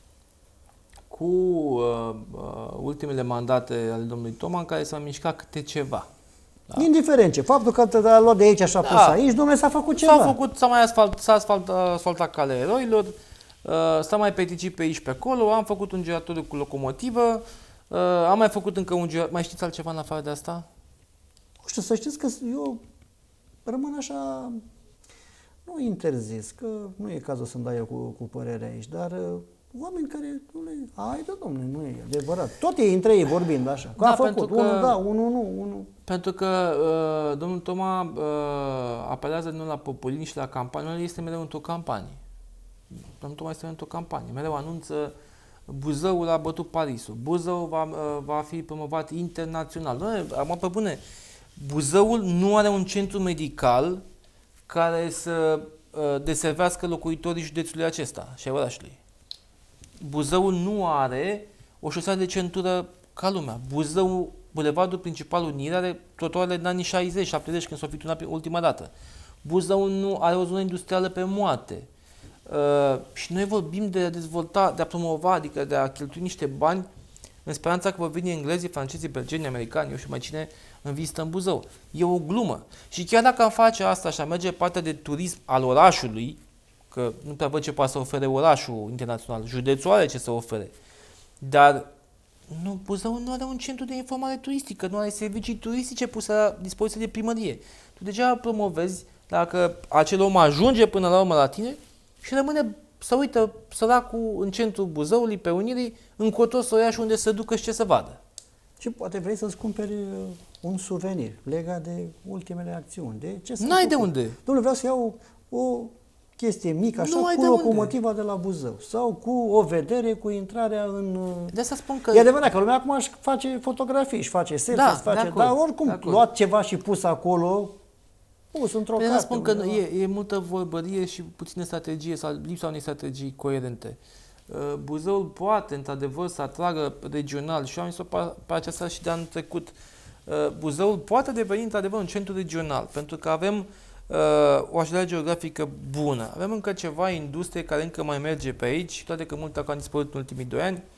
cu uh, uh, ultimele mandate ale domnului Toma în care s-a mișcat câte ceva. Da. Indiferent ce. Faptul că a luat de aici așa pus da. aici, domnule, s-a făcut ceva. S-a făcut, s-a mai asfalt, s-a asfalt, asfaltat calea eroilor, uh, s-a mai peticit pe aici pe acolo, am făcut un giratoriu cu locomotivă, uh, am mai făcut încă un giratoriu. Mai știți altceva în afară de asta? Nu știu, să știți că eu rămân așa, nu interzis, că nu e cazul să-mi dau eu cu, cu părerea aici, dar uh, oameni care, hai da, domnule, nu e adevărat. Tot ei între ei vorbind așa. Că da, a făcut, că, unul da, unul nu, unul. Pentru că uh, domnul Toma uh, apelează nu la populism și la campanie, el este mereu într-o campanie. Domnul Toma este într-o campanie, mereu anunță Buzăul a bătut Parisul, Buzăul va, uh, va fi promovat internațional. Doamne, acum pe bune, Buzăul nu are un centru medical care să uh, deservească locuitorii județului acesta și a orașului. Buzăul nu are o șosea de centură ca lumea. Buzău, bulevardul principal Unirea, are trotuarele din anii șaizeci șaptezeci, când s-a făcut ultima dată. Buzău nu are o zonă industrială pe moate. Uh, și noi vorbim de a dezvolta, de a promova, adică de a cheltui niște bani în speranța că vor veni englezii, francezii, belgeni, americani, eu știu mai cine, în vizită în Buzău. E o glumă. Și chiar dacă am face asta și am merge partea de turism al orașului, că nu prea văd ce poate să ofere orașul internațional, județul are ce să ofere, dar nu, Buzău nu are un centru de informare turistică, nu are servicii turistice puse la dispoziție de primărie. Tu degeaba promovezi dacă acel om ajunge până la urmă la tine și rămâne să uită săracul în centrul Buzăului, pe Unirii, încotro să o ia și unde să ducă și ce să vadă. Și poate vrei să-ți cumperi un suvenir legat de ultimele acțiuni. De ce N-ai de unde. Dom'le, vreau să iau o chestie mică, așa, Nu cu locomotiva de la Buzău sau cu o vedere cu intrarea în... De asta spun că... E adevărat că lumea acum își face fotografii, își face selfie, Da, își face... de acord, Dar oricum, de acord. luat ceva și pus acolo, pus într-o Păi de asta carte. spun că undeva. e, e multă vorbărie și puțină strategie sau lipsa unei strategii coerente. Uh, Buzăul poate, într-adevăr, să atragă regional și eu am zis-o pe, pe aceasta și de anul trecut. Uh, Buzăul poate deveni, într-adevăr, un centru regional, pentru că avem uh, o așezare geografică bună. Avem încă ceva industrie care încă mai merge pe aici, toate că multe au dispărut în ultimii doi ani.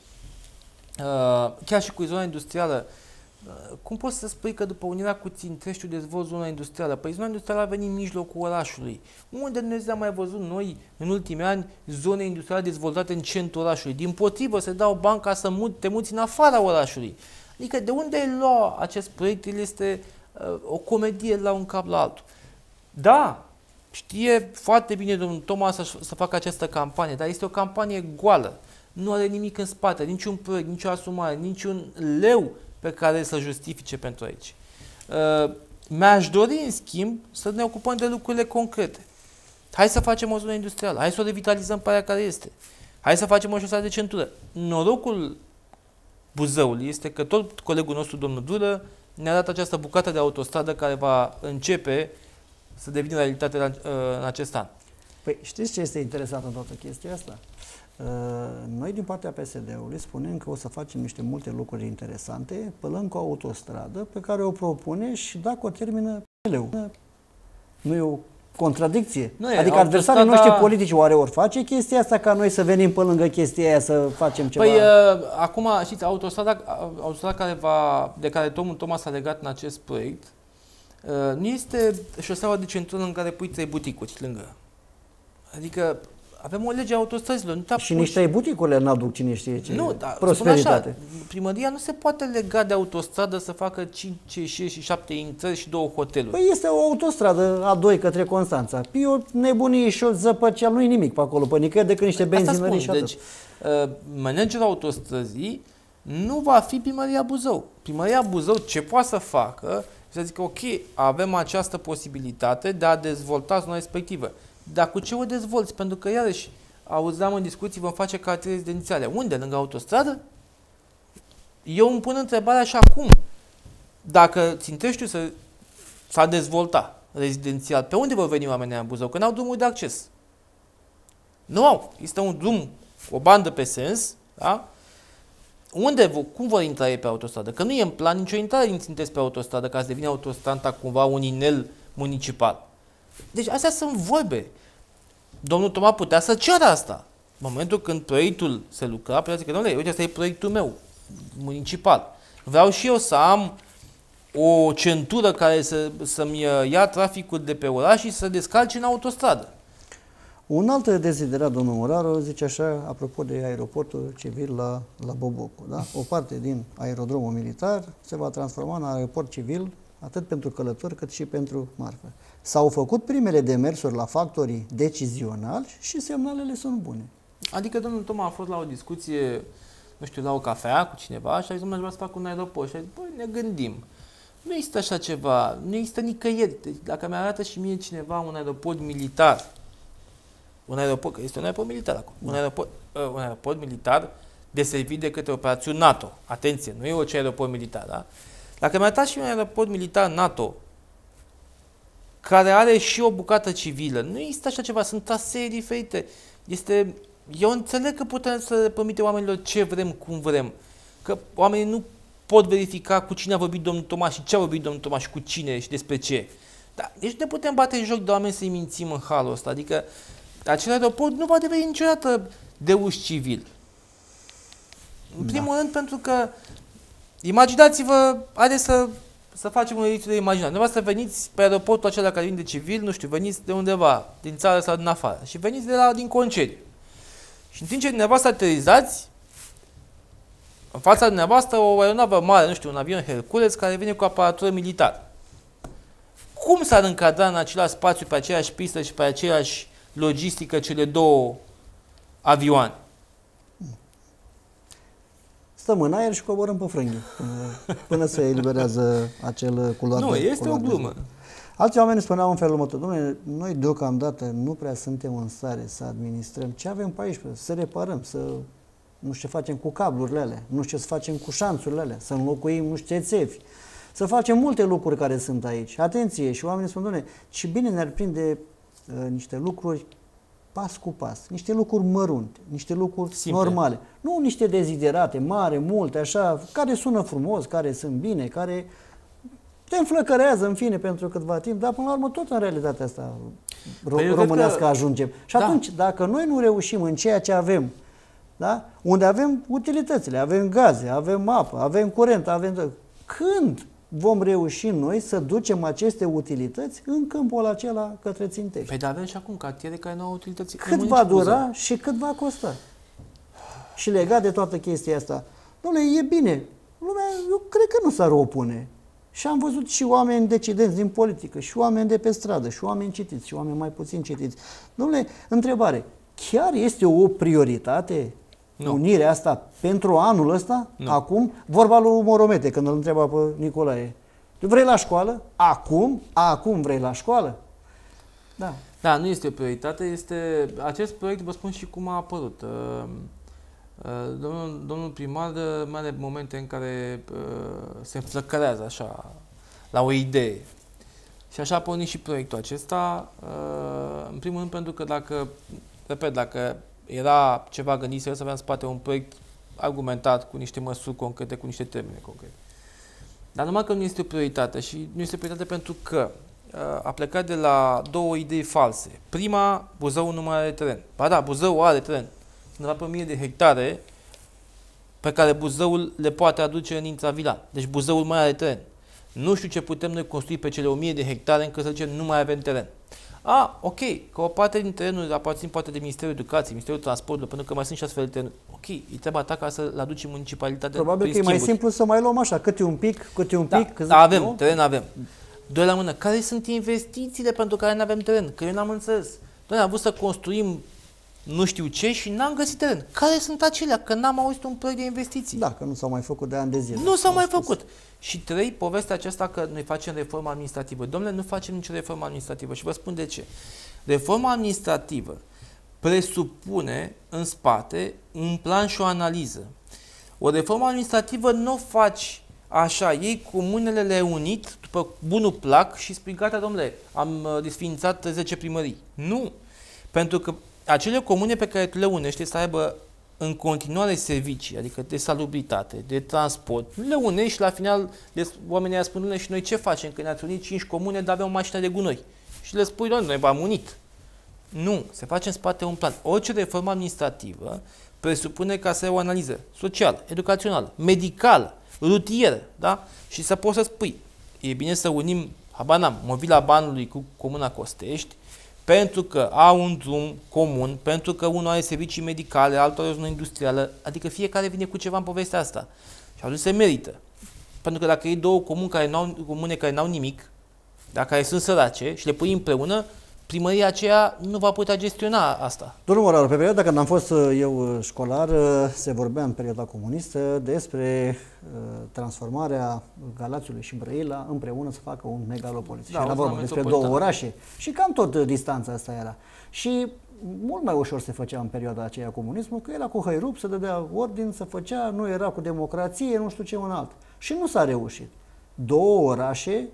Uh, chiar și cu zona industrială, uh, cum poți să spui că după unirea cu Țintreștiul dezvolți zona industrială? Păi zona industrială a venit în mijlocul orașului. Unde Dumnezeu am mai văzut noi în ultimii ani zone industriale dezvoltate în centrul orașului? Dimpotrivă, se dau bani ca să mut, te muți în afara orașului. Adică de unde ai lua acest proiect? El este uh, o comedie la un cap la altul. Da, știe foarte bine domnul Toma să, să facă această campanie, dar este o campanie goală. Nu are nimic în spate, niciun proiect, nicio asumare, niciun leu pe care să justifice pentru aici. Uh, mi-aș dori, în schimb, să ne ocupăm de lucrurile concrete. Hai să facem o zonă industrială, hai să o revitalizăm pe aia care este. Hai să facem o șosea de centură. Norocul Buzăului este că tot colegul nostru, domnul Dură, ne-a dat această bucată de autostradă care va începe să devină realitate la, uh, în acest an. Păi știți ce este interesant în toată chestia asta? Noi din partea P S D-ului spunem că o să facem niște multe lucruri interesante pe lângă o autostradă pe care o propune și dacă o termină leu. Nu e o contradicție. Nu e, adică autostrada... adversarii noștri politici oare ori face chestia asta ca noi să venim pe lângă chestia aia să facem ceva? Păi uh, acum știți, autostrada, autostrada care va, de care domnul Thomas a legat în acest proiect uh, nu este șoseaua de centură în care pui trei buticuri lângă. Adică avem o lege a autostrăzilor. Nu și nici trei buticurile n-aduc cine știe ce nu, dar prosperitate. Așa, primăria nu se poate lega de autostradă să facă cinci, șase și șapte intrări și două hoteluri. Păi este o autostradă A doi către Constanța. E o nebunie și o zăpăceală, nu-i nimic pe acolo, pe nicăieri decât niște benzinării și atât. Deci, uh, managerul autostrăzii nu va fi primăria Buzău. Primăria Buzău ce poate să facă, să zică, ok, avem această posibilitate de a dezvolta zona respectivă. Dar cu ce o dezvolți? Pentru că, iarăși, auzeam în discuții, vom face cartiere rezidențiale. Unde? Lângă autostradă? Eu îmi pun întrebarea și acum. Dacă Țintreștiul să, s-a dezvolta rezidențial, pe unde vor veni oamenii în Buzău? Că n-au drumuri de acces. Nu au. Este un drum, o bandă pe sens, da? Unde, cum vor intra ei pe autostradă? Că nu e în plan nicio intrare din Țintrești pe autostradă, ca să devină autostrada cumva un inel municipal. Deci astea sunt vorbe. Domnul Toma putea să ceară asta. În momentul când proiectul se lucra, putea să zică, domnule, uite, ăsta e proiectul meu, municipal. Vreau și eu să am o centură care să, să-mi ia traficul de pe oraș și să descalce în autostradă. Un alt deziderat, domnul Moraru, zice așa, apropo de aeroportul civil la, la Bobocu. Da? O parte din aerodromul militar se va transforma în aeroport civil, atât pentru călători cât și pentru marfă. S-au făcut primele demersuri la factorii decizionali și semnalele sunt bune. Adică domnul Toma a fost la o discuție, nu știu, la o cafea cu cineva și a zis, domnule, aș vrea să fac un aeroport. Și a zis, băi, ne gândim. Nu există așa ceva, nu există nicăieri. Deci, dacă mi-arată și mie cineva un aeroport militar, un aeroport, că este un aeroport militar acum, da. un, aeroport, uh, un aeroport militar deservit de către operațiuni NATO. Atenție, nu e orice aeroport militar, da? Dacă mi-arăta și un aeroport militar NATO, care are și o bucată civilă, nu există așa ceva, sunt trasee diferite. Este, eu înțeleg că putem să permite oamenilor ce vrem, cum vrem, că oamenii nu pot verifica cu cine a vorbit domnul Toma și ce a vorbit domnul Toma și cu cine și despre ce. Dar deci ne putem bate în joc de oameni să-i mințim în halul ăsta, adică acel aeroport nu va deveni niciodată de uz civil. În primul da. rând pentru că imaginați-vă, haideți să, să facem un exercițiu de imaginare. Nu să veniți pe aeroportul acela care vine de civil, nu știu, veniți de undeva, din țară sau din afară și veniți de la, din concediu. Și în timp ce dumneavoastră aterizați, în fața dumneavoastră o aeronavă mare, nu știu, un avion Hercules care vine cu aparatură militară. Cum s-ar încadra în același spațiu, pe aceeași pistă și pe aceeași logistică cele două avioane? stăm în aer și coborâm pe frânghii până, până se eliberează acel culoar. Nu, este o glumă. Alții oameni spuneau în felul următor: dom'le, noi deocamdată nu prea suntem în stare să administrăm ce avem pe aici, să reparăm, să nu știu ce facem cu cablurile alea, nu știu ce să facem cu șanțurile alea, să înlocuim nu știu ce țevi, să facem multe lucruri care sunt aici. Atenție, și oamenii spun: dom'le, și bine ne-ar prinde uh, niște lucruri pas cu pas, niște lucruri mărunte, niște lucruri simple, normale, nu niște deziderate mari, multe, așa, care sună frumos, care sunt bine, care te înflăcărează, în fine, pentru câtva timp, dar până la urmă tot în realitatea asta ro păi românească că... ajungem. Și da. Atunci, dacă noi nu reușim în ceea ce avem, da? Unde avem utilitățile, avem gaze, avem apă, avem curent, avem... Când vom reuși noi să ducem aceste utilități în câmpul acela către Țintești? Păi dar avem și acum cartiere care nu au utilități. Cât va dura și cât va costa? Și legat de toată chestia asta, dom'le, e bine, lumea, eu cred că nu s-ar opune. Și am văzut și oameni decidenți din politică, și oameni de pe stradă, și oameni citiți, și oameni mai puțin citiți. Dom'le, întrebare, chiar este o prioritate nu. Unirea asta pentru anul ăsta? Nu. Acum? Vorba lui Moromete când îl întreba pe Nicolae. Tu vrei la școală? Acum? Acum vrei la școală? Da. Da, nu este o prioritate, este... Acest proiect, vă spun și cum a apărut. Domnul, domnul primar mai are momente în care se înflăcărează așa la o idee. Și așa a pornit și proiectul acesta, în primul rând pentru că dacă, repet, dacă era ceva gândit serios, aveam în spate un proiect argumentat cu niște măsuri concrete, cu niște termene concrete. Dar numai că nu este o prioritate și nu este o prioritate pentru că a plecat de la două idei false. Prima, Buzăul nu mai are teren. Ba da, Buzăul are teren. Sunt aproape o mie de hectare pe care Buzăul le poate aduce în intravilan. Deci Buzăul mai are teren. Nu știu ce putem noi construi pe cele o mie de hectare încât să zicem nu mai avem teren. A, ok, că o parte din terenul aparțin poate de Ministerul Educației, Ministerul Transportului, pentru că mai sunt și astfel de terenuri. Ok, e treaba ta ca să-l aduci în municipalitatea. Probabil că e mai simplu să mai luăm așa, câte un pic, câte un pic. Da, avem, nu? Teren avem. Doi la mână, care sunt investițiile pentru care nu avem teren? Că eu n-am înțeles. Doamne, am vrut să construim nu știu ce și n-am găsit teren. Care sunt acelea? Că n-am auzit un proiect de investiții. Da, că nu s-au mai făcut de ani de zile. Nu s-au mai spus. făcut. Și trei, povestea aceasta că noi facem reformă administrativă. Domnule, nu facem nicio reformă administrativă și vă spun de ce. Reforma administrativă presupune în spate un plan și o analiză. O reformă administrativă nu o faci așa, ei comunele le-ai unit după bunul plac și spui gata, domnule, am desființat zece primării. Nu. Pentru că acele comune pe care tu le unești să aibă în continuare servicii, adică de salubritate, de transport, le unești și la final oamenii îi spun, și noi ce facem? Că ne-ați unit cinci comune, dar avem o mașină de gunoi. Și le spui, doamne, noi v-am unit. Nu, se face în spate un plan. Orice reformă administrativă presupune ca să ai o analiză socială, educațională, medicală, rutieră, da? Și să poți să spui, e bine să unim, habar n-am, Movila Banului cu Comuna Costești, pentru că au un drum comun, pentru că unul are servicii medicale, altul are o zonă industrială, adică fiecare vine cu ceva în povestea asta. Și atunci se merită. Pentru că dacă e două comune care n-au, comune care n-au nimic, dacă care sunt sărace și le pui împreună, primăria aceea nu va putea gestiona asta. Domnul Moraru, pe perioada când am fost eu școlar, se vorbea în perioada comunistă despre transformarea Galațiului și Brăila împreună să facă un megalopolis. Da, și era vorba despre două orașe și cam tot distanța asta era. Și mult mai ușor se făcea în perioada aceea comunismul, că era cu hăirup, se dădea ordin, se făcea, nu era cu democrație, nu știu ce un alt. Și nu s-a reușit. Două orașe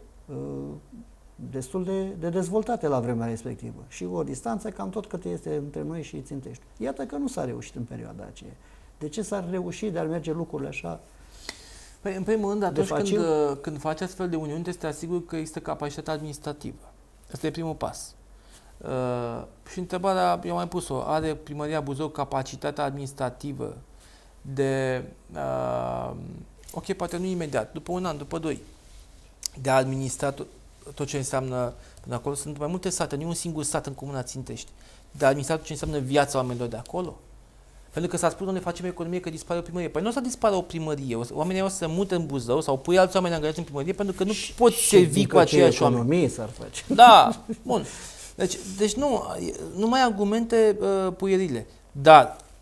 destul de, de dezvoltate la vremea respectivă și o distanță cam tot cât este între noi și Țintești. Iată că nu s-a reușit în perioada aceea. De ce s-ar reuși de a merge lucrurile așa? Păi, în primul rând, atunci când, când faci astfel de uniuni, te asiguri că există capacitatea administrativă. Asta e primul pas. Uh, și întrebarea, eu am mai pus-o, are Primăria Buzău capacitatea administrativă de, uh, ok, poate nu imediat, după un an, după doi, de a administra tot, tot ce înseamnă, până acolo sunt mai multe sate, nu e un singur sat în Comuna Țintești, de a administra tot ce înseamnă viața oamenilor de acolo. Pentru că s-a spus, noi facem economie că dispare o primărie. Păi nu o să dispară o primărie, oamenii o să se mute în Buzău sau pui alți oameni angajați în primărie pentru că nu și, poți servi cu aceiași oameni. Economie s-ar face. Da, bun. Deci, deci nu, nu mai argumente uh, puierile. Dar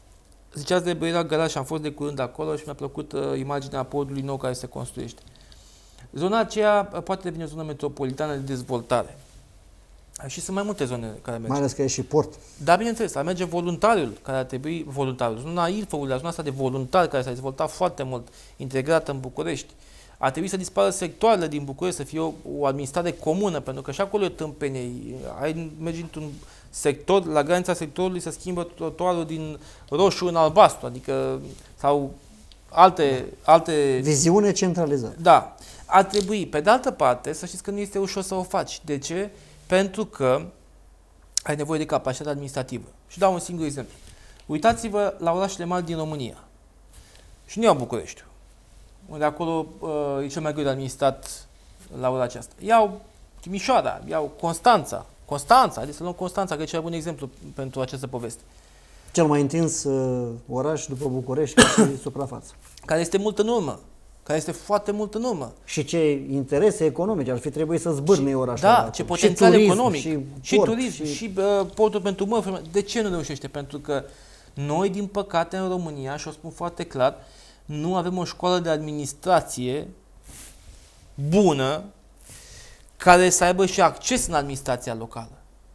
ziceați de Brăila Galați și am fost de curând acolo și mi-a plăcut uh, imaginea podului nou care se construiește. Zona aceea uh, poate deveni o zonă metropolitană de dezvoltare. Și sunt mai multe zone care merg. Mai ales că e și port. Da, bineînțeles, ar merge voluntariul, care ar trebui voluntarul. Zona Ilfăului, zona asta de voluntari, care s-a dezvoltat foarte mult, integrată în București. Ar trebui să dispară sectoarele din București, să fie o, o administrare comună, pentru că și acolo e tâmpenie. Ai, mergi într-un sector, la granița sectorului se schimbă trotuarul din roșu în albastru, adică, sau alte... alte... Viziune centralizată. Da. Ar trebui. Pe de altă parte, să știți că nu este ușor să o faci. De ce? Pentru că ai nevoie de capacitate administrativă. Și dau un singur exemplu. Uitați-vă la orașele mari din România. Și nu iau Bucureștiul, unde acolo uh, e cel mai greu de administrat la ora aceasta. Iau Timișoara, iau Constanța. Constanța, haideți să luăm Constanța, că e cel mai bun exemplu pentru această poveste. Cel mai întins uh, oraș după București ca și suprafață. Care este mult în urmă. Care este foarte mult în urmă. Și ce interese economice ar fi trebuit să zbârne orașul. Da, ce potențial și turism, economic. Și, și port, turism, și, și uh, portul pentru mărfuri. De ce nu reușește? Pentru că noi, din păcate, în România, și o spun foarte clar, nu avem o școală de administrație bună care să aibă și acces în administrația locală.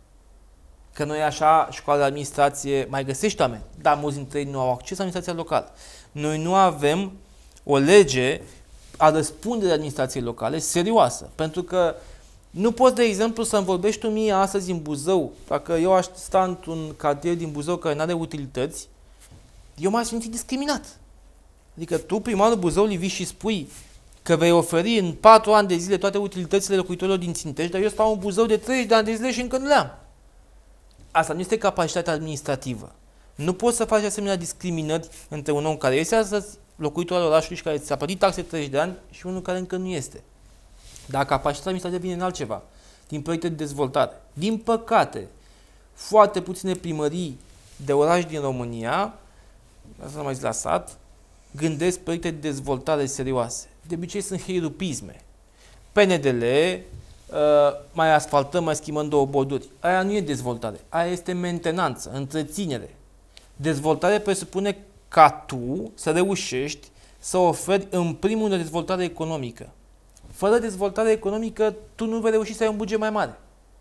Că noi așa, școala de administrație, mai găsești oameni, dar mulți dintre ei nu au acces la administrația locală. Noi nu avem o lege a răspunderii administrației locale serioasă. Pentru că nu poți, de exemplu, să-mi vorbești tu mie astăzi în Buzău, dacă eu aș sta într-un cartier din Buzău care nu are utilități, eu m-aș simți discriminat. Adică tu, primarul Buzăului, vii și spui că vei oferi în patru ani de zile toate utilitățile locuitorilor din Țintești, dar eu stau în Buzău de treizeci de ani de zile și încă nu le-am. Asta nu este capacitatea administrativă. Nu poți să faci asemenea discriminări între un om care este astăzi locuitor al orașului și care ți-a plătit taxe treizeci de ani și unul care încă nu este. Dar capacitatea administrativă vine în altceva, din proiecte de dezvoltare. Din păcate, foarte puține primării de oraș din România, asta nu mai zic la sat, gândesc proiecte de dezvoltare serioase. De obicei sunt heirupisme. P N D L, uh, mai asfaltăm, mai schimbăm două borduri. Aia nu e dezvoltare, aia este mentenanță, întreținere. Dezvoltare presupune ca tu să reușești să oferi în primul rând o dezvoltare economică. Fără dezvoltare economică, tu nu vei reuși să ai un buget mai mare.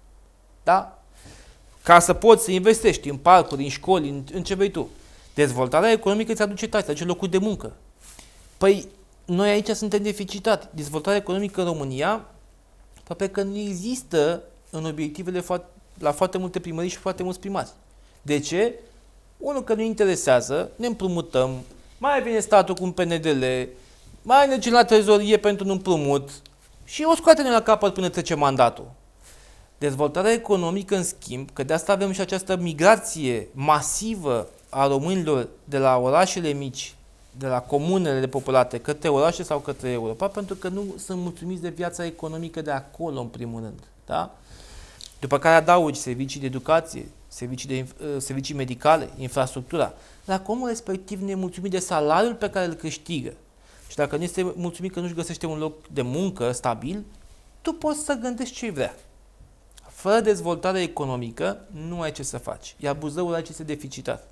Da? Ca să poți să investești în parcuri, în școli, în, în ce vrei tu. Dezvoltarea economică îți aduce taxe, îți aduce locuri de muncă. Păi, noi aici suntem deficitati. Dezvoltarea economică în România, aproape că nu există în obiectivele la foarte multe primării și foarte mulți primari. De ce? Unul, că nu interesează, ne împrumutăm, mai vine statul cu un P N D L, mai mergem la trezorie pentru un împrumut și o scoate-ne la capăt până trece mandatul. Dezvoltarea economică, în schimb, că de asta avem și această migrație masivă a românilor de la orașele mici, de la comunele depopulate, către orașe sau către Europa, pentru că nu sunt mulțumiți de viața economică de acolo, în primul rând. Da? După care adaugi servicii de educație, servicii, de, servicii medicale, infrastructura. Dacă omul respectiv nu e mulțumit de salariul pe care îl câștigă și dacă nu este mulțumit că nu-și găsește un loc de muncă stabil, tu poți să gândești ce vrea. Fără dezvoltare economică, nu ai ce să faci. Iar Buzăul aici este deficitar.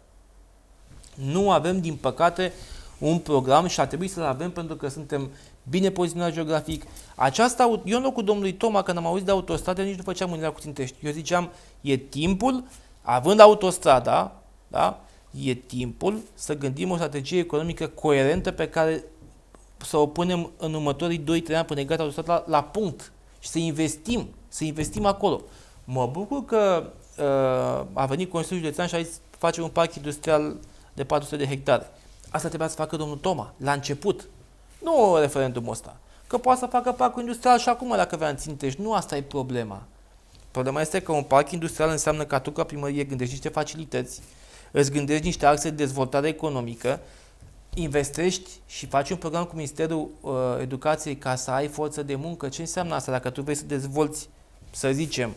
Nu avem, din păcate, un program și ar trebui să-l avem pentru că suntem bine poziționați geografic. Aceasta, eu în locul domnului Toma, când am auzit de autostradă, nici nu făceam mâinile cu Țintești. Eu ziceam, e timpul, având autostrada, da, e timpul să gândim o strategie economică coerentă pe care să o punem în următorii doi trei ani până gata autostrada la, la punct și să investim, să investim acolo. Mă bucur că uh, a venit Consiliul Județean și aici face un parc industrial de patru sute de hectare. Asta trebuia să facă domnul Toma, la început. Nu referendumul ăsta. Că poate să facă parcul industrial și acum dacă vrea în Țintești. Nu asta e problema. Problema este că un parc industrial înseamnă că tu ca primărie gândești niște facilități, îți gândești niște axe de dezvoltare economică, investești și faci un program cu Ministerul uh, Educației ca să ai forță de muncă. Ce înseamnă asta? Dacă tu vrei să dezvolți, să zicem,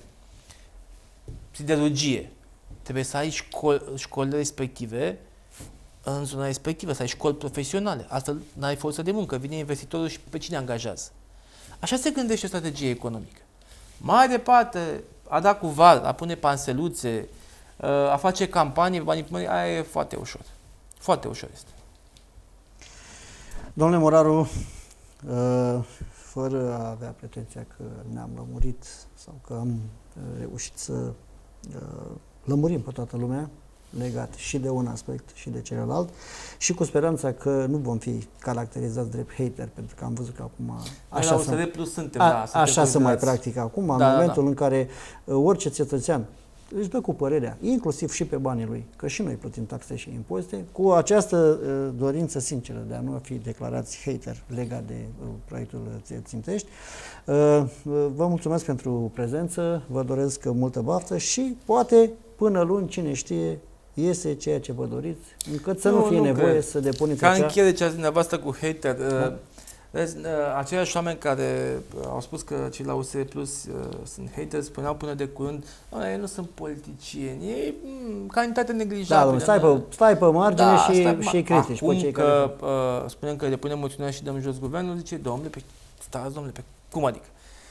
siderurgie, trebuie să ai școli, școlile respective în zona respectivă, să ai școli profesionale. Altfel n-ai forță de muncă. Vine investitorul și pe cine angajează. Așa se gândește o strategie economică. Mai departe, a da cu val, a pune panseluțe, a face campanie, banii primării, aia e foarte ușor. Foarte ușor este. Domnule Moraru, fără a avea pretenția că ne-am lămurit sau că am reușit să lămurim pe toată lumea, legat și de un aspect și de celălalt, și cu speranța că nu vom fi caracterizați drept hater, pentru că am văzut că acum așa, să, plus suntem, a, da, suntem așa se mai practică acum, da, în momentul da, da. în care orice cetățean își dă cu părerea, inclusiv și pe banii lui, că și noi plătim taxe și impozite, cu această uh, dorință sinceră de a nu fi declarați hater legat de uh, proiectul Țintești. Uh, uh, vă mulțumesc pentru prezență, vă doresc multă baftă și poate până luni, cine știe, iese ceea ce vă doriți, încât să nu, nu fie nu nevoie cred. să depuneți Ca acea... încheiere ce ați dumneavoastră cu hater, uh, vezi, uh, aceiași oameni care au spus că cei la U S R Plus uh, sunt haters, spuneau până de curând, ei nu sunt politicieni, ei mm, calitate neglijabilă. Da, stai pe, stai pe margine da, și, stai pe, și critici. Acum cei că care... uh, spunem că depunem moțiunea și dăm jos guvernul, zice, domnule, pe, stați, domnule, pe, cum adică?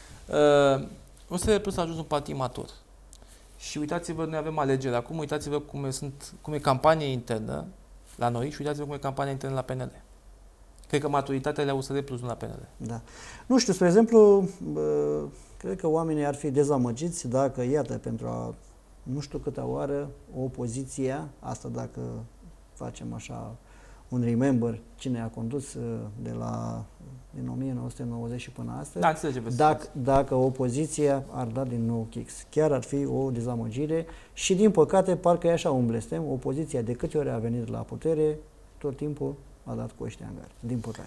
Uh, U S R Plus a ajuns un partid matur. Și uitați-vă, noi avem alegeri acum, uitați-vă cum e, sunt, cum e campania internă la noi și uitați-vă cum e campania internă la P N L. Cred că maturitatea la U S R Plus, nu la P N L. Da. Nu știu, spre exemplu, bă, cred că oamenii ar fi dezamăgiți dacă, iată, pentru a, nu știu câta oară, opoziția, asta dacă facem așa un remember, cine a condus de la din o mie nouă sute nouăzeci și până astăzi, da, înțelege, dacă, dacă opoziția ar da din nou kicks. Chiar ar fi o dezamăgire și, din păcate, parcă e așa un blestem, opoziția de câte ori a venit la putere, tot timpul a dat cu ăștia în gard, din păcate.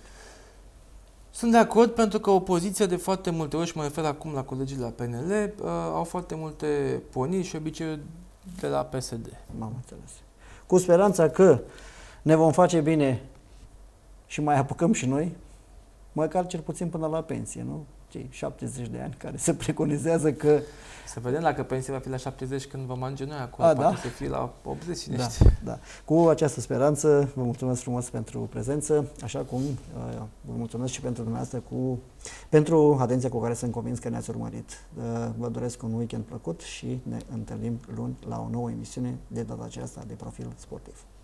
Sunt de acord, pentru că opoziția de foarte multe ori, și mă refer acum la colegii de la P N L, uh, au foarte multe ponii și obiceiuri de la P S D. M-am înțeles. Cu speranța că ne vom face bine și mai apucăm și noi, măcar cel puțin până la pensie, nu? Cei șaptezeci de ani care se preconizează că... Să vedem dacă pensia va fi la șaptezeci când vom ajunge noi acolo, A, poate da? să fie la optzeci, cine da, știe. Da. Cu această speranță, vă mulțumesc frumos pentru prezență, așa cum uh, vă mulțumesc și pentru dumneavoastră cu, pentru atenția cu care sunt convins că ne-ați urmărit. Uh, vă doresc un weekend plăcut și ne întâlnim luni la o nouă emisiune, de data aceasta de Profil Sportiv.